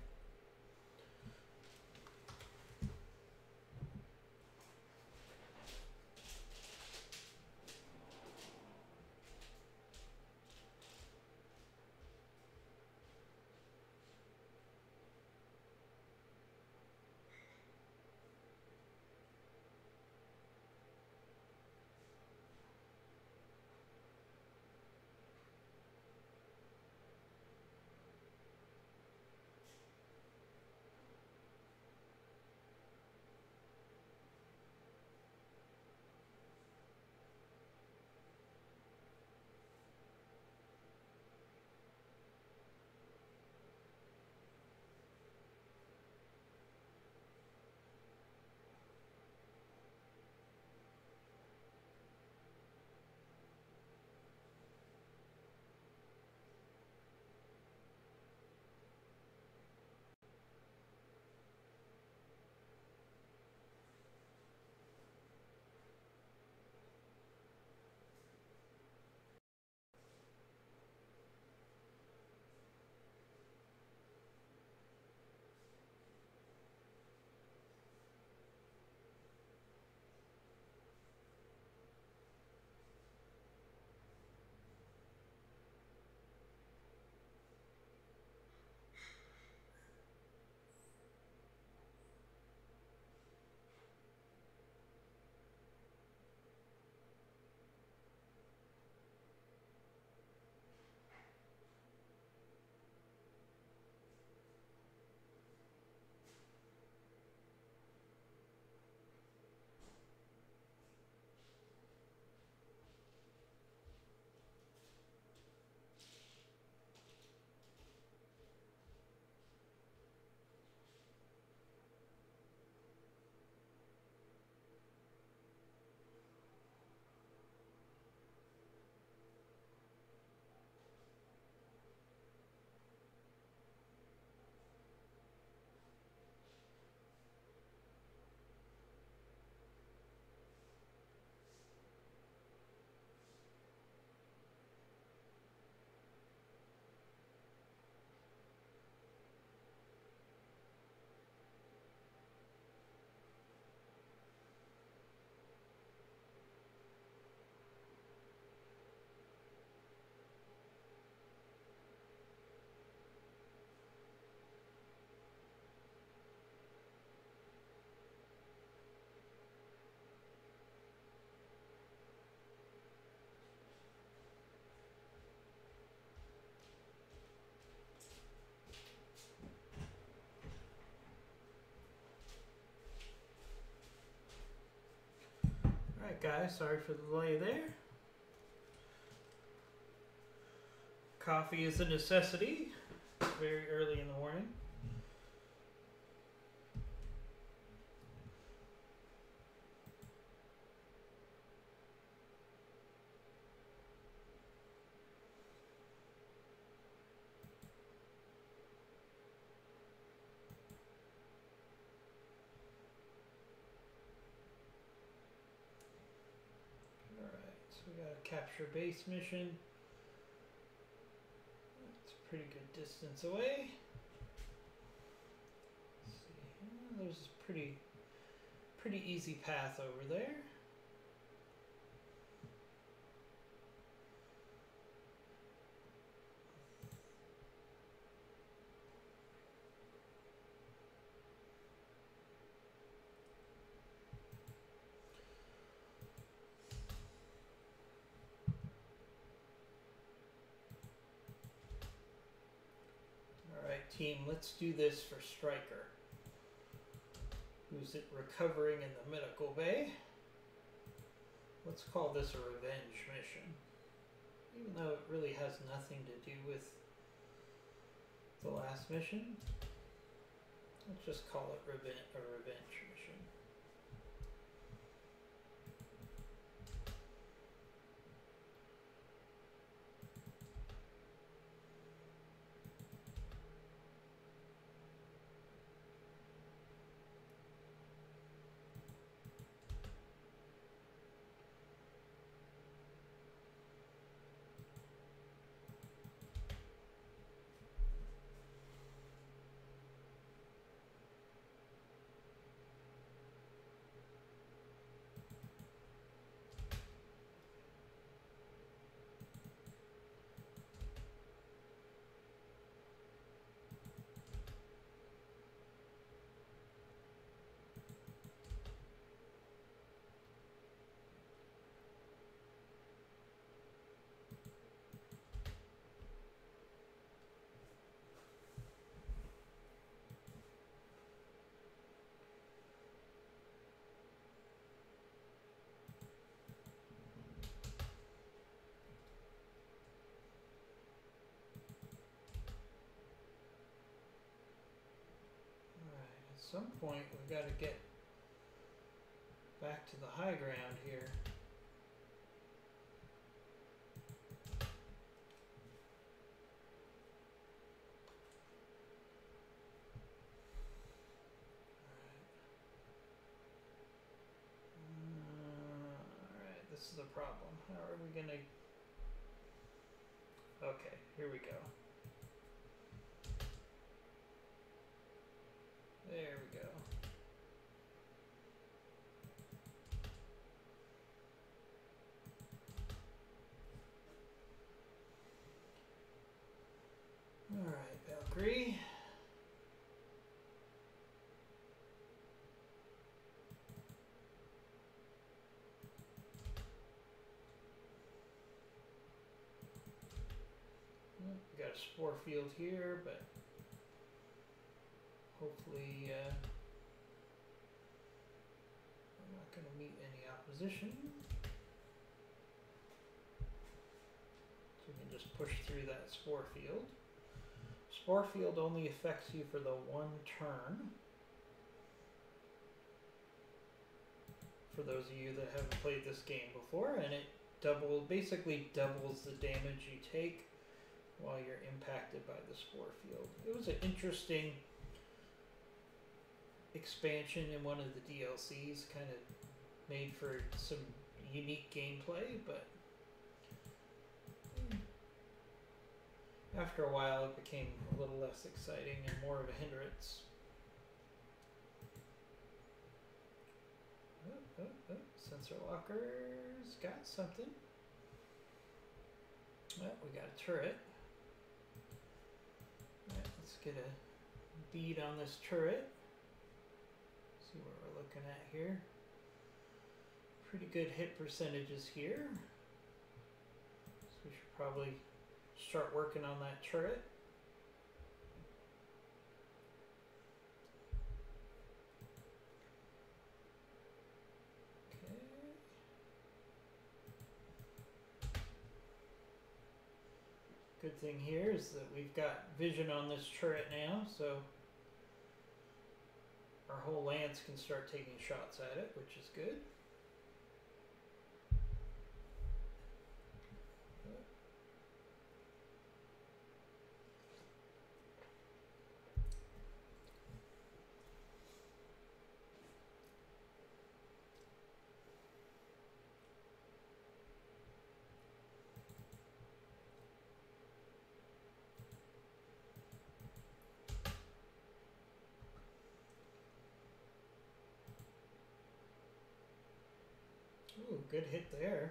Alright guys, sorry for the delay there. Coffee is a necessity. It's very early in the morning. We got a capture base mission. It's a pretty good distance away. Let's see. Oh, there's a pretty, pretty easy path over there. Team, let's do this for Stryker, who's recovering in the medical bay. Let's call this a revenge mission, even though it really has nothing to do with the last mission. Let's just call it reven a revenge mission. At some point we've got to get back to the high ground here. Alright, this is the problem. How are we gonna... Okay, here we go. There we go. All right, Valkyrie. We got a spore field here, but hopefully uh, I'm not going to meet any opposition. So we can just push through that spore field. Spore field only affects you for the one turn. For those of you that haven't played this game before, and it double basically doubles the damage you take while you're impacted by the spore field. It was an interesting expansion in one of the D L Cs, kind of made for some unique gameplay, but after a while it became a little less exciting and more of a hindrance. Oh, oh, oh. Sensor lockers got something. Well, we got a turret. Alright, let's get a bead on this turret. See what we're looking at here. Pretty good hit percentages here. So we should probably start working on that turret. Okay. Good thing here is that we've got vision on this turret now, so our whole lance can start taking shots at it, which is good. Ooh, good hit there.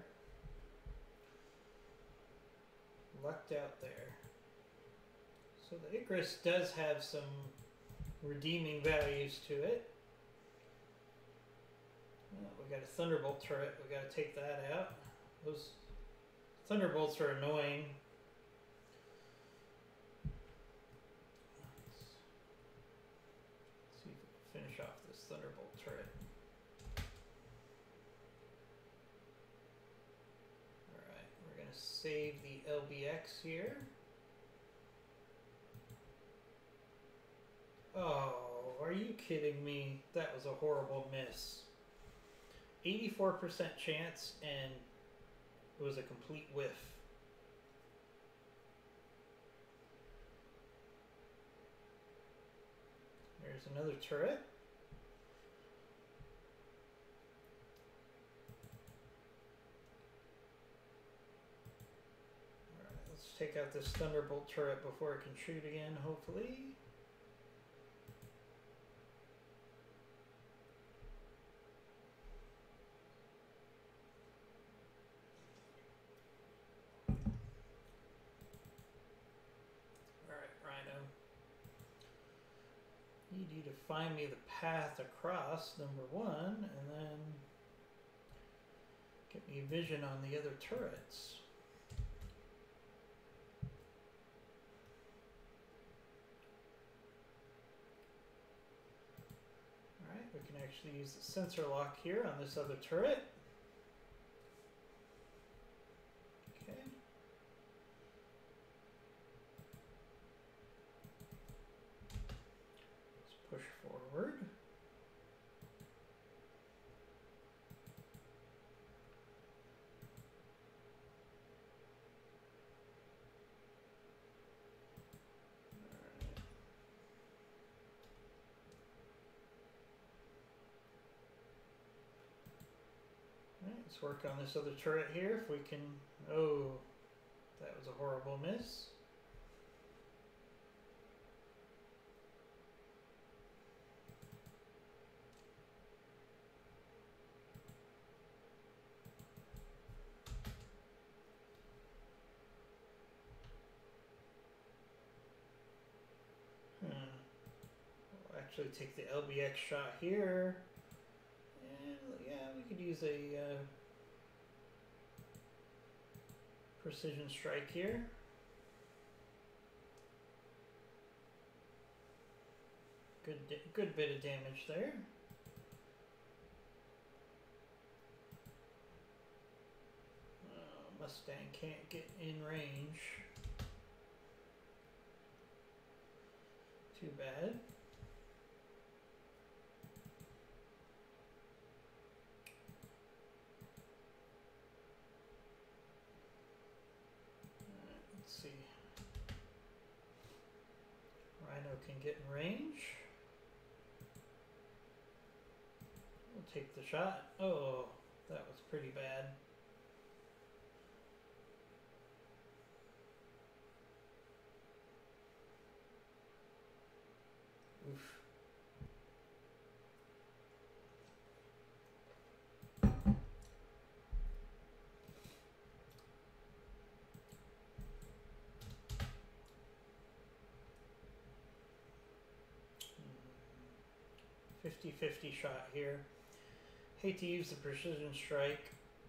Lucked out there. So the Icarus does have some redeeming values to it. Well, we got a Thunderbolt turret. We got to take that out. Those Thunderbolts are annoying. Let's see if we can finish off this Thunderbolt turret. Alright, we're going to save the L B X here. Oh, are you kidding me? That was a horrible miss. eighty-four percent chance, and it was a complete whiff. There's another turret. Alright, let's take out this Thunderbolt turret before it can shoot again, hopefully. Need you to find me the path across, number one, and then get me vision on the other turrets. Alright, we can actually use the sensor lock here on this other turret. Okay. Push forward. All right, let's work on this other turret here if we can. Oh, that was a horrible miss. Actually take the L B X shot here, and yeah, we could use a uh, precision strike here. Good, good bit of damage there. Uh, Mustang can't get in range. Too bad. See, Rhino can get in range. We'll take the shot. Oh, that was pretty bad. Oof. fifty fifty shot here. Hate to use the precision strike,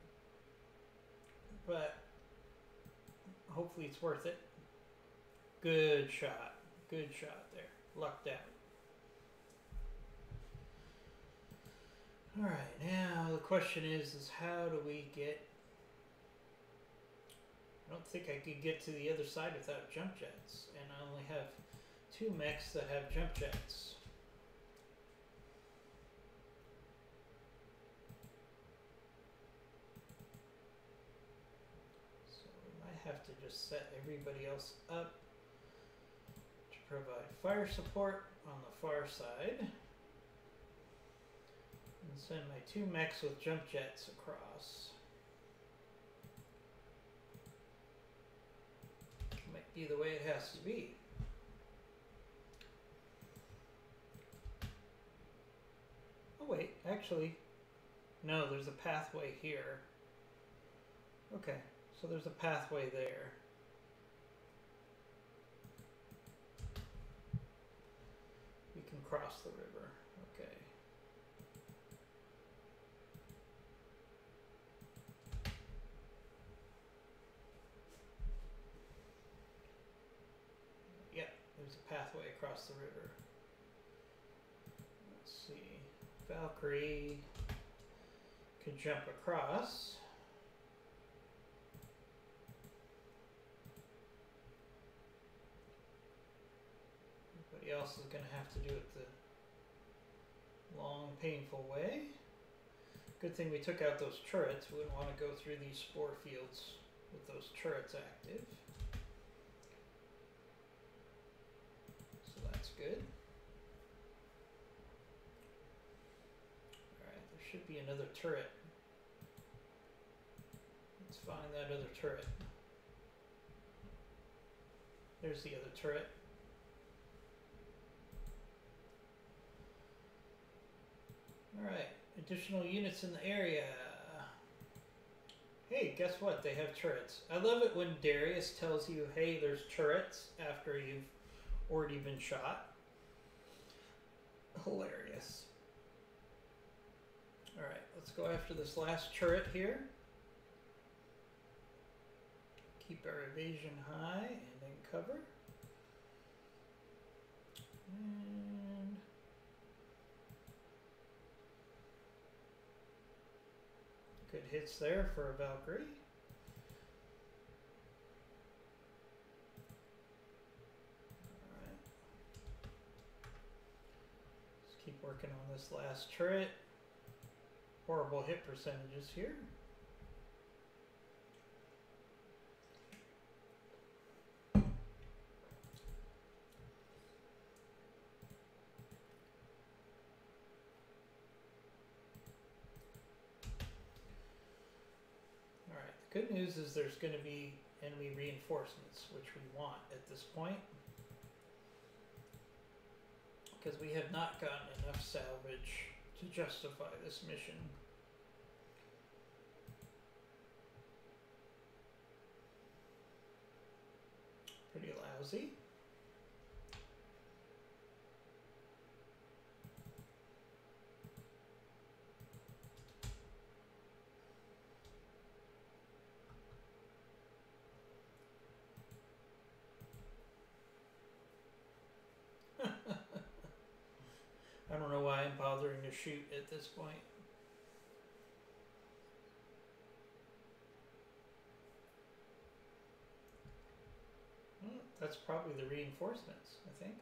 but hopefully it's worth it. Good shot. Good shot there. Lucked out. Alright, now the question is, is how do we get... don't think I could get to the other side without jump jets, and I only have two mechs that have jump jets. So we might have to just set everybody else up to provide fire support on the far side. And send my two mechs with jump jets across. Might be the way it has to be. Oh wait, actually, no, there's a pathway here. Okay, so there's a pathway there. We can cross the river, okay. Yep, there's a pathway across the river. Let's see, Valkyrie could jump across. Everybody else is going to have to do it the long, painful way. Good thing we took out those turrets. We wouldn't want to go through these spore fields with those turrets active. So that's good. Alright, there should be another turret. Let's find that other turret. There's the other turret. Alright, additional units in the area. Hey, guess what? They have turrets. I love it when Darius tells you, hey, there's turrets after you've already been shot. Hilarious. Alright, let's go after this last turret here. Keep our evasion high and then cover. And good hits there for a Valkyrie. Alright. Let's keep working on this last turret. Horrible hit percentages here. Good news is there's going to be enemy reinforcements, which we want at this point, because we have not gotten enough salvage to justify this mission. Pretty lousy. I don't know why I'm bothering to shoot at this point. Well, that's probably the reinforcements, I think.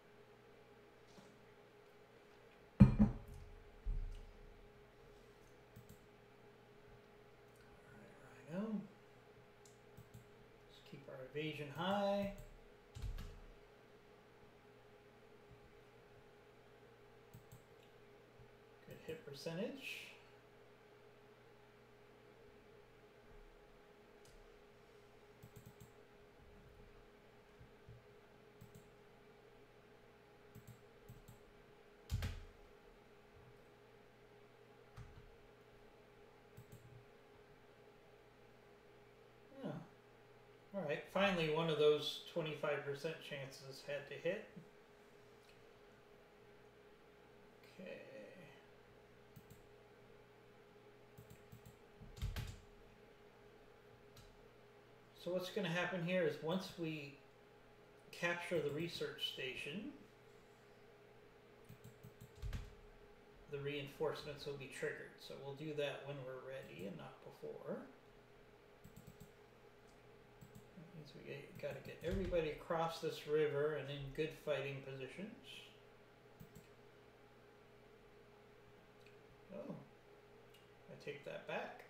Alright, Rhino. Let's keep our evasion high. Hit percentage. Yeah. All right, finally one of those twenty-five percent chances had to hit. Okay. So what's going to happen here is once we capture the research station, the reinforcements will be triggered. So we'll do that when we're ready and not before. Okay, gotta get everybody across this river and in good fighting positions. Oh, I take that back.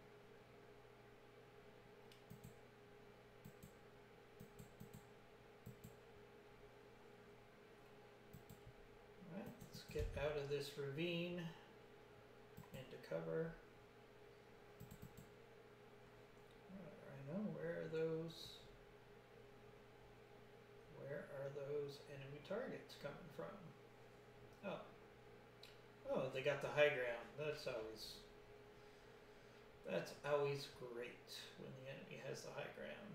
Alright, let's get out of this ravine into cover. I know, where are those? Where are those enemy targets coming from? Oh. Oh, they got the high ground. That's always that's always great when the enemy has the high ground.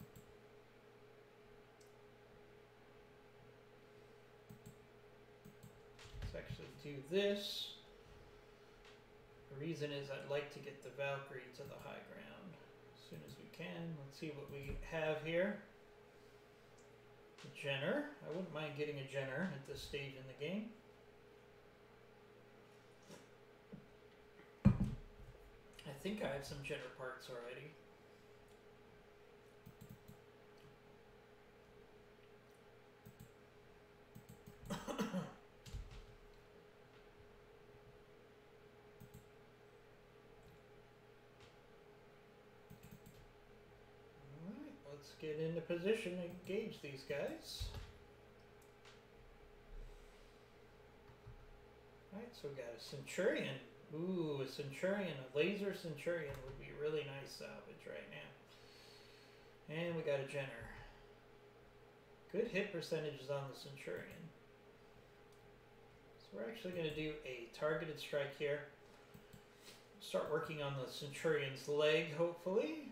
Let's actually do this. The reason is I'd like to get the Valkyrie to the high ground as soon as we can. Let's see what we have here. Jenner. I wouldn't mind getting a Jenner at this stage in the game. I think I have some Jenner parts already. Alright, let's get into position and engage these guys. Alright, so we got a Centurion. Ooh, a Centurion, a laser Centurion would be really nice salvage right now. And we got a Jenner. Good hit percentages on the Centurion. So we're actually going to do a targeted strike here. Start working on the Centurion's leg, hopefully.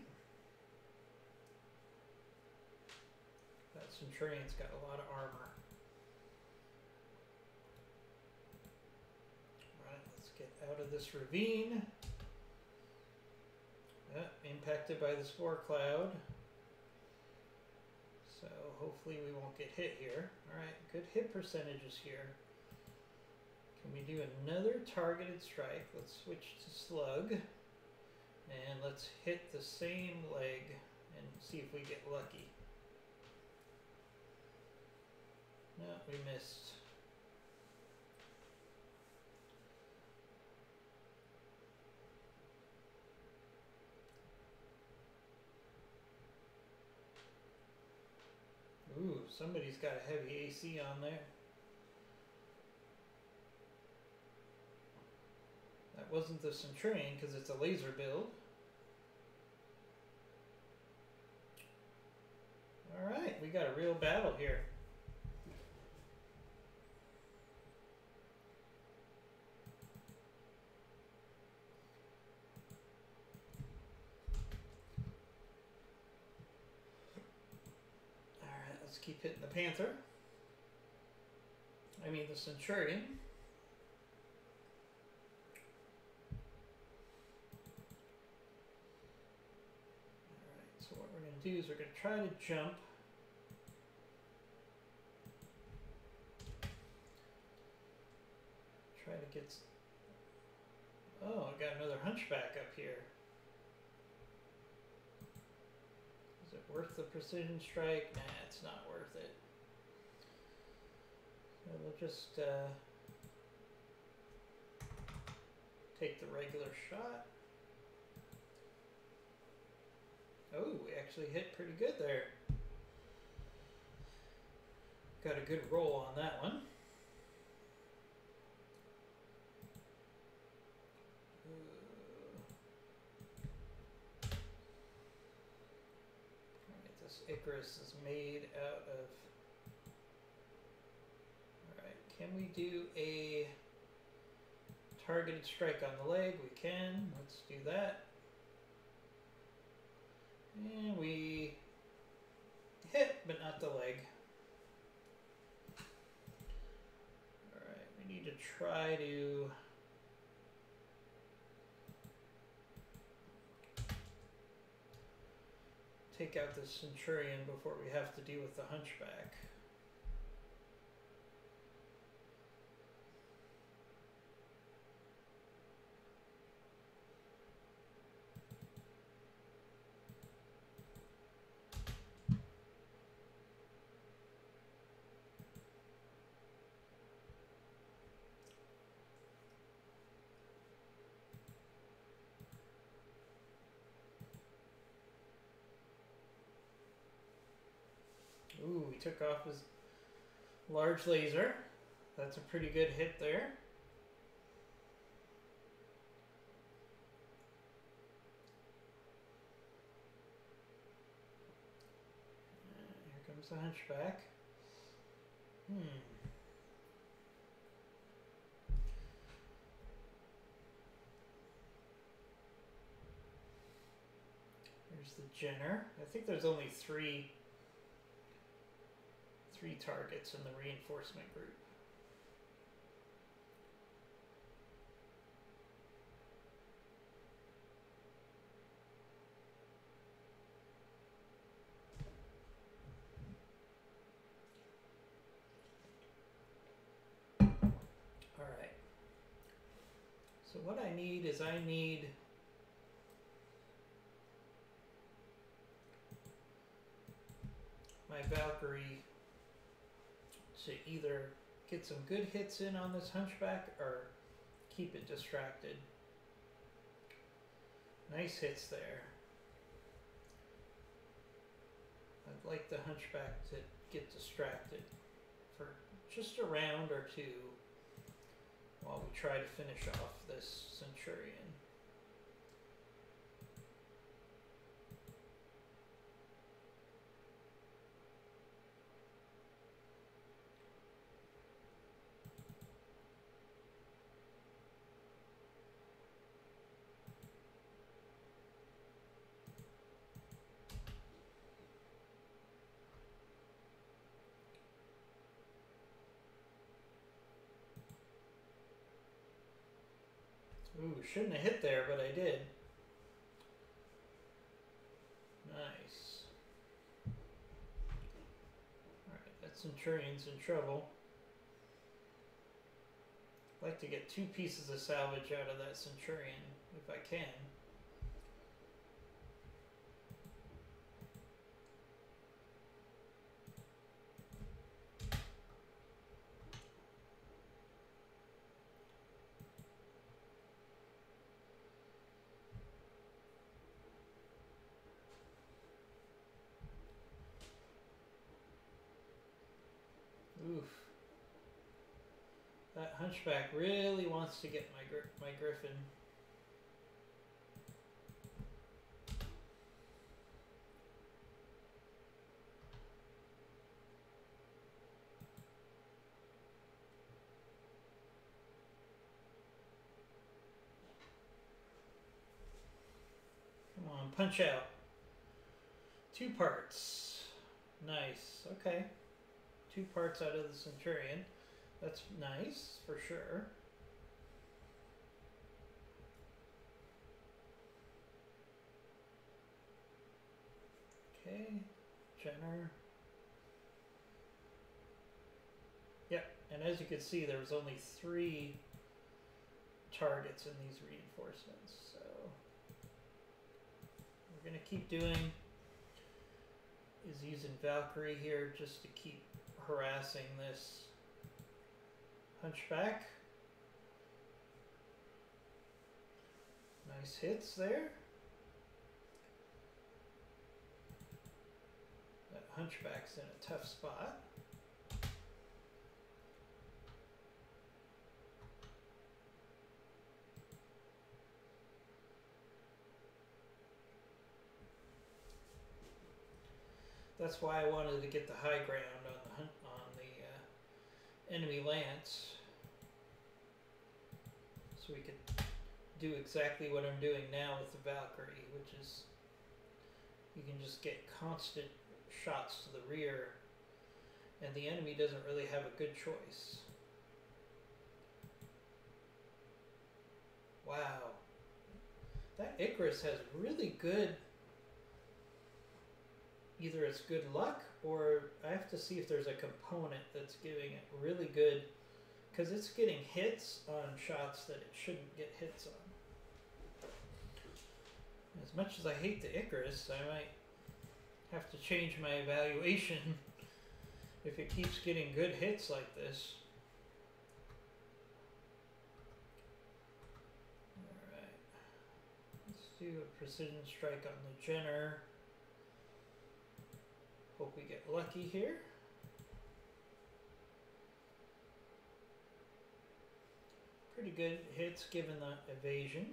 That Centurion's got a lot of armor. Out of this ravine. Yeah, impacted by the spore cloud. So hopefully we won't get hit here. Alright, good hit percentages here. Can we do another targeted strike? Let's switch to slug. And let's hit the same leg and see if we get lucky. No, we missed. Ooh, somebody's got a heavy A C on there. That wasn't the Centurion because it's a laser build. Alright, we got a real battle here. Let's keep hitting the Panther. I mean the Centurion. Alright, so what we're going to do is we're going to try to jump. Try to get... Oh, I got another Hunchback up here. Is it worth the precision strike? Nah, it's not worth it. So we'll just uh, take the regular shot. Oh, we actually hit pretty good there. Got a good roll on that one. Icarus is made out of... Alright, can we do a targeted strike on the leg? We can. Let's do that. And we hit, but not the leg. Alright, we need to try to... take out the Centurion before we have to deal with the Hunchback. Ooh, he took off his large laser. That's a pretty good hit there. Uh, here comes the Hunchback. Hmm. Here's the Jenner. I think there's only three three targets in the reinforcement group. Alright. So what I need is I need my Valkyrie to either get some good hits in on this Hunchback or keep it distracted. Nice hits there. I'd like the Hunchback to get distracted for just a round or two while we try to finish off this Centurion. Ooh, shouldn't have hit there, but I did. Nice. Alright, that Centurion's in trouble. I'd like to get two pieces of salvage out of that Centurion, if I can. Oof. That Hunchback really wants to get my gri my Griffin. Come on, punch out. Two parts. Nice. Okay. Two parts out of the Centurion. That's nice, for sure. Okay, Jenner. Yep, and as you can see, there was only three targets in these reinforcements, so we're gonna keep doing is using Valkyrie here just to keep harassing this Hunchback. Nice hits there. That Hunchback's in a tough spot. That's why I wanted to get the high ground on the hunt, on the uh, enemy lance, so we could do exactly what I'm doing now with the Valkyrie, which is you can just get constant shots to the rear, and the enemy doesn't really have a good choice. Wow, that Icarus has really good. Either it's good luck, or I have to see if there's a component that's giving it really good, because it's getting hits on shots that it shouldn't get hits on. As much as I hate the Icarus, I might have to change my evaluation if it keeps getting good hits like this. Alright, let's do a precision strike on the Jenner. Hope we get lucky here. Pretty good hits given the evasion.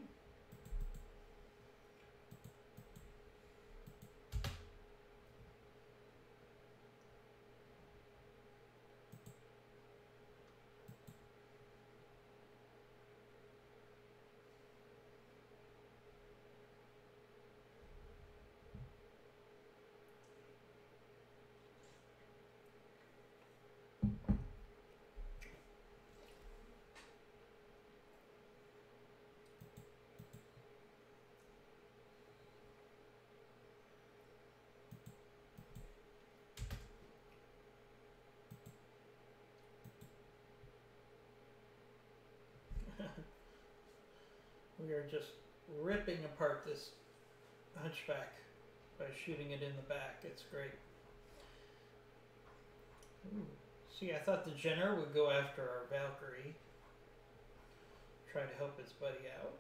We are just ripping apart this Hunchback by shooting it in the back. It's great. Ooh. See, I thought the Jenner would go after our Valkyrie. Try to help his buddy out.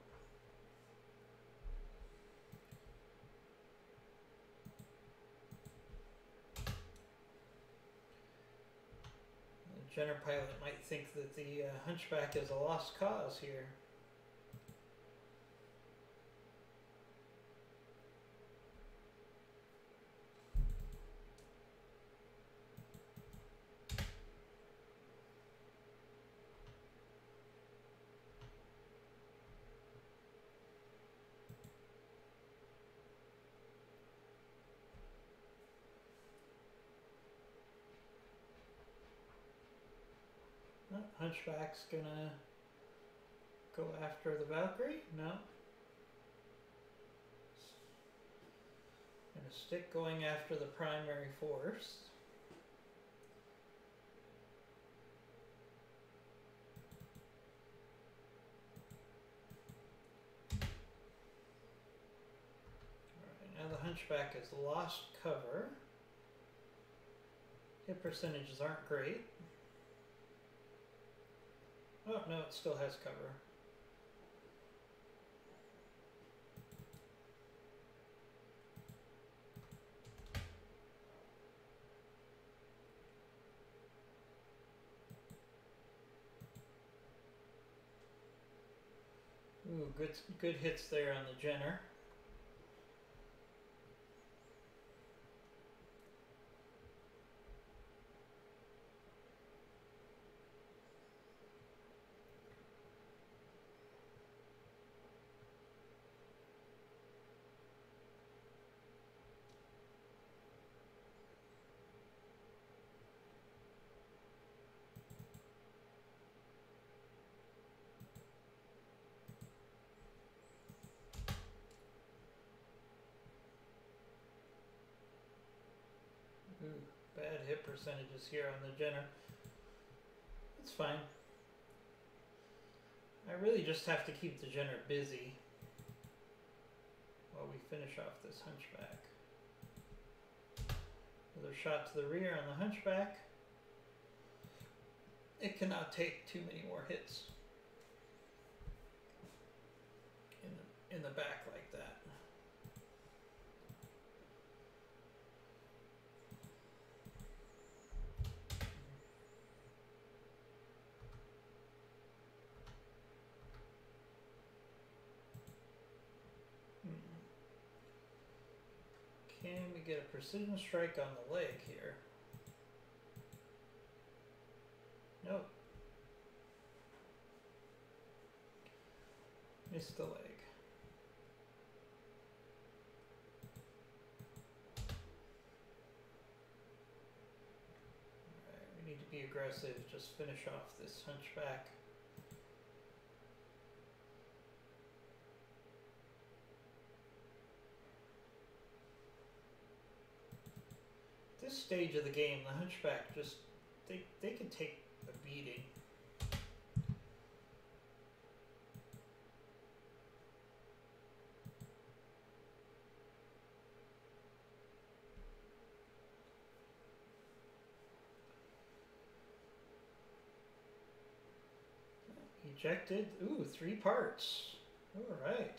The Jenner pilot might think that the uh, Hunchback is a lost cause here. Hunchback's gonna go after the Valkyrie? No. Gonna stick going after the primary force. Alright, now the Hunchback has lost cover. Hit percentages aren't great. Oh, no, it still has cover. Ooh, good, good hits there on the Jenner. Ooh, bad hit percentages here on the Jenner. It's fine. I really just have to keep the Jenner busy while we finish off this Hunchback. Another shot to the rear on the Hunchback. It cannot take too many more hits in the, in the back like that. Can we get a precision strike on the leg here? Nope. Missed the leg. Alright, we need to be aggressive, just finish off this Hunchback. This stage of the game, the Hunchback just, they, they can take a beating. Ejected. Ooh, three parts. All right.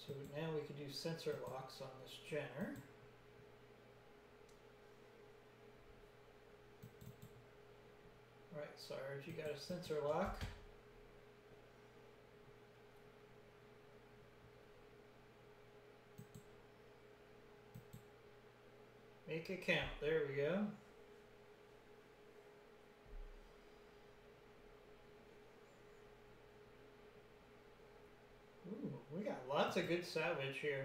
So now we can do sensor locks on this Jenner. Right, Sarge, you got a sensor lock. Make it count. There we go. Ooh, we got lots of good salvage here.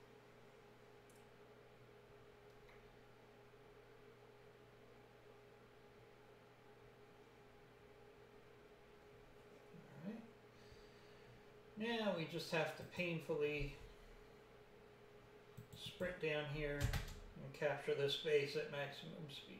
Alright. Now we just have to painfully sprint down here and capture this space at maximum speed.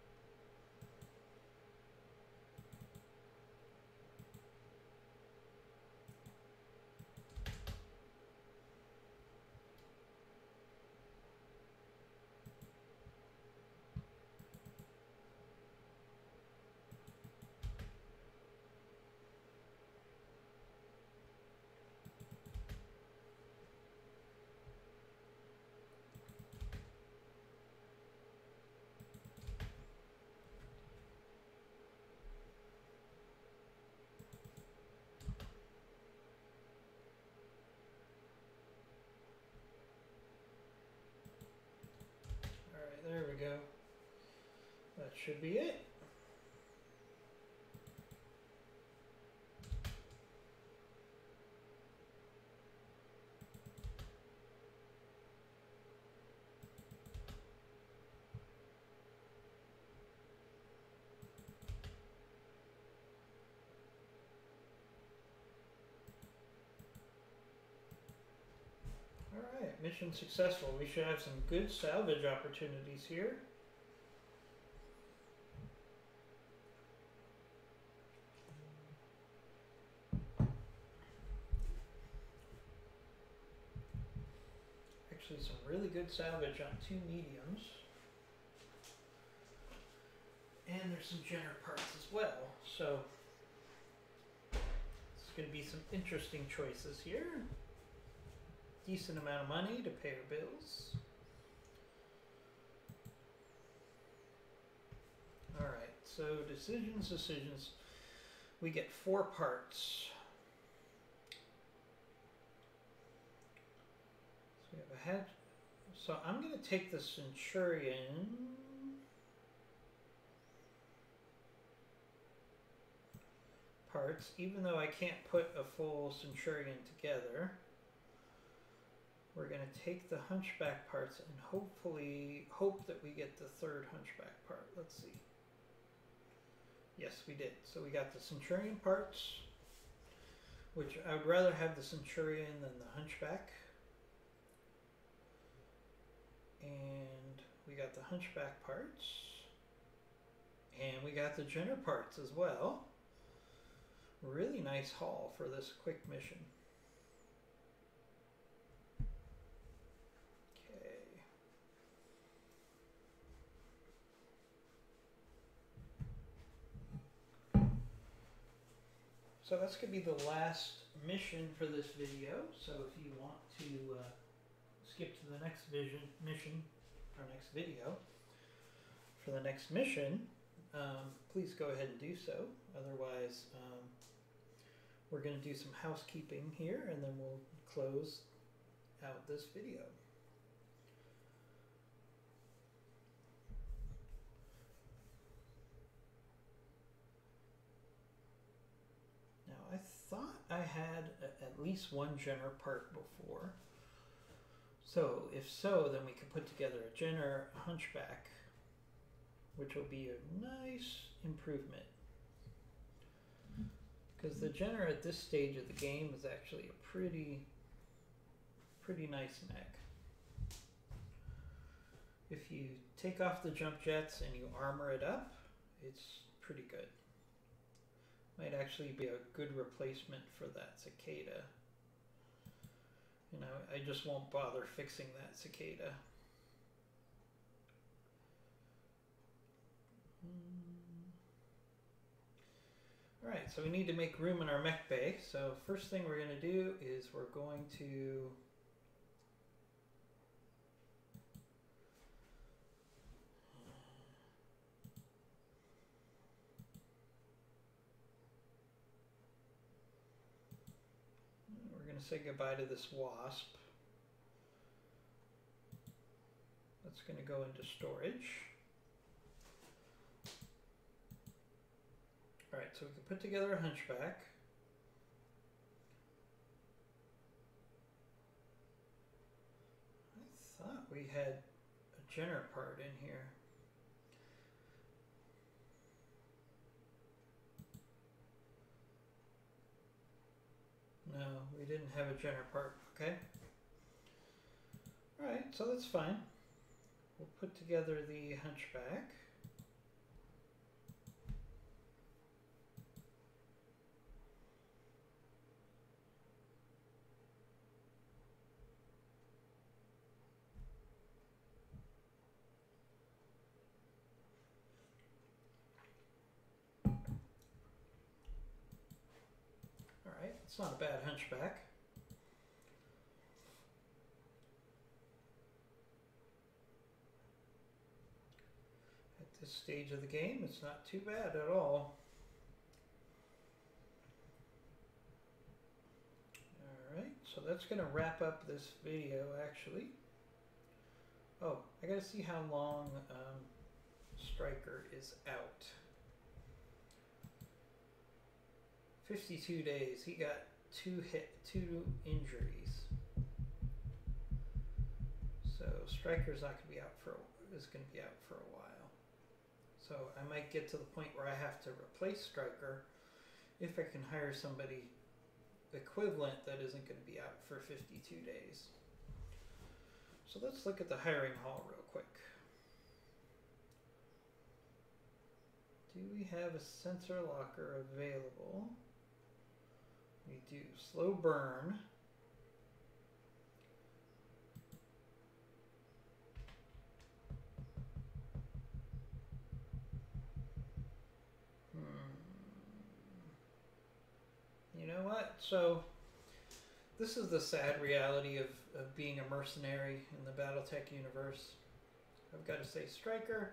There we go. That should be it. Alright, mission successful. We should have some good salvage opportunities here. Actually, some really good salvage on two mediums. And there's some Jenner parts as well. So, it's going to be some interesting choices here. Decent amount of money to pay our bills. Alright, so decisions, decisions. We get four parts. So we have a head. So I'm going to take the Centurion. Parts, even though I can't put a full Centurion together. We're going to take the Hunchback parts and hopefully hope that we get the third Hunchback part. Let's see. Yes, we did. So we got the Centurion parts, which I would rather have the Centurion than the Hunchback. And we got the Hunchback parts. And we got the Jenner parts as well. Really nice haul for this quick mission. So that's going to be the last mission for this video. So if you want to uh, skip to the next vision mission, or next video, for the next mission, um, please go ahead and do so. Otherwise, um, we're going to do some housekeeping here, and then we'll close out this video. I thought I had a, at least one Jenner part before. So if so, then we could put together a Jenner Hunchback, which will be a nice improvement. Because the Jenner at this stage of the game is actually a pretty, pretty nice mech. If you take off the jump jets and you armor it up, it's pretty good. Might actually be a good replacement for that Cicada. You know, I just won't bother fixing that Cicada. Hmm. Alright, so we need to make room in our mech bay. So first thing we're going to do is we're going to going to say goodbye to this wasp. That's going to go into storage. Alright, so we can put together a hunchback. I thought we had a Jenner part in here. No, we didn't have a Jenner part, okay? Alright, so that's fine. We'll put together the hunchback. Alright, it's not a bad hunchback. This stage of the game, it's not too bad at all. Alright, so that's going to wrap up this video actually. Oh, I gotta see how long um, Striker is out. fifty-two days. He got two hit, two injuries. So Striker's not going to be out for is going to be out for a while. So I might get to the point where I have to replace Striker if I can hire somebody equivalent that isn't going to be out for fifty-two days. So let's look at the hiring hall real quick. Do we have a sensor locker available? We do. Slow burn. You know what? So this is the sad reality of, of being a mercenary in the Battletech universe. I've got to say, Striker,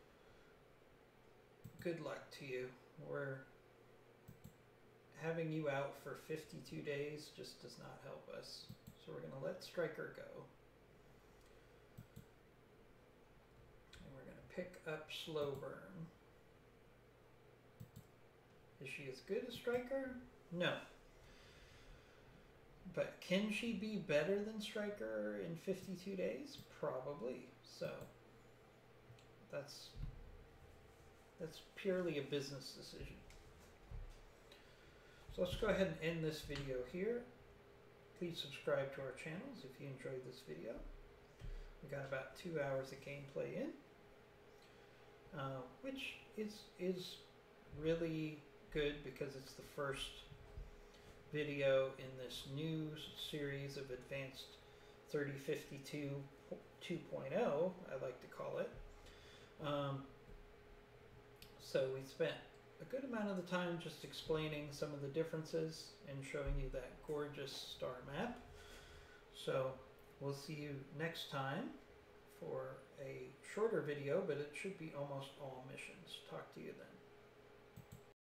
good luck to you. We're having you out for fifty-two days just does not help us. So we're going to let Striker go. And we're going to pick up Slow Burn. Is she as good as Striker? No. But can she be better than Striker in fifty-two days? Probably. So that's that's purely a business decision. So let's go ahead and end this video here. Please subscribe to our channels if you enjoyed this video. We got about two hours of gameplay in, uh, which is is really good because it's the first video in this new series of Advanced thirty fifty-two two point oh, I like to call it. Um, so we spent a good amount of the time just explaining some of the differences and showing you that gorgeous star map. So we'll see you next time for a shorter video, but it should be almost all missions. Talk to you then.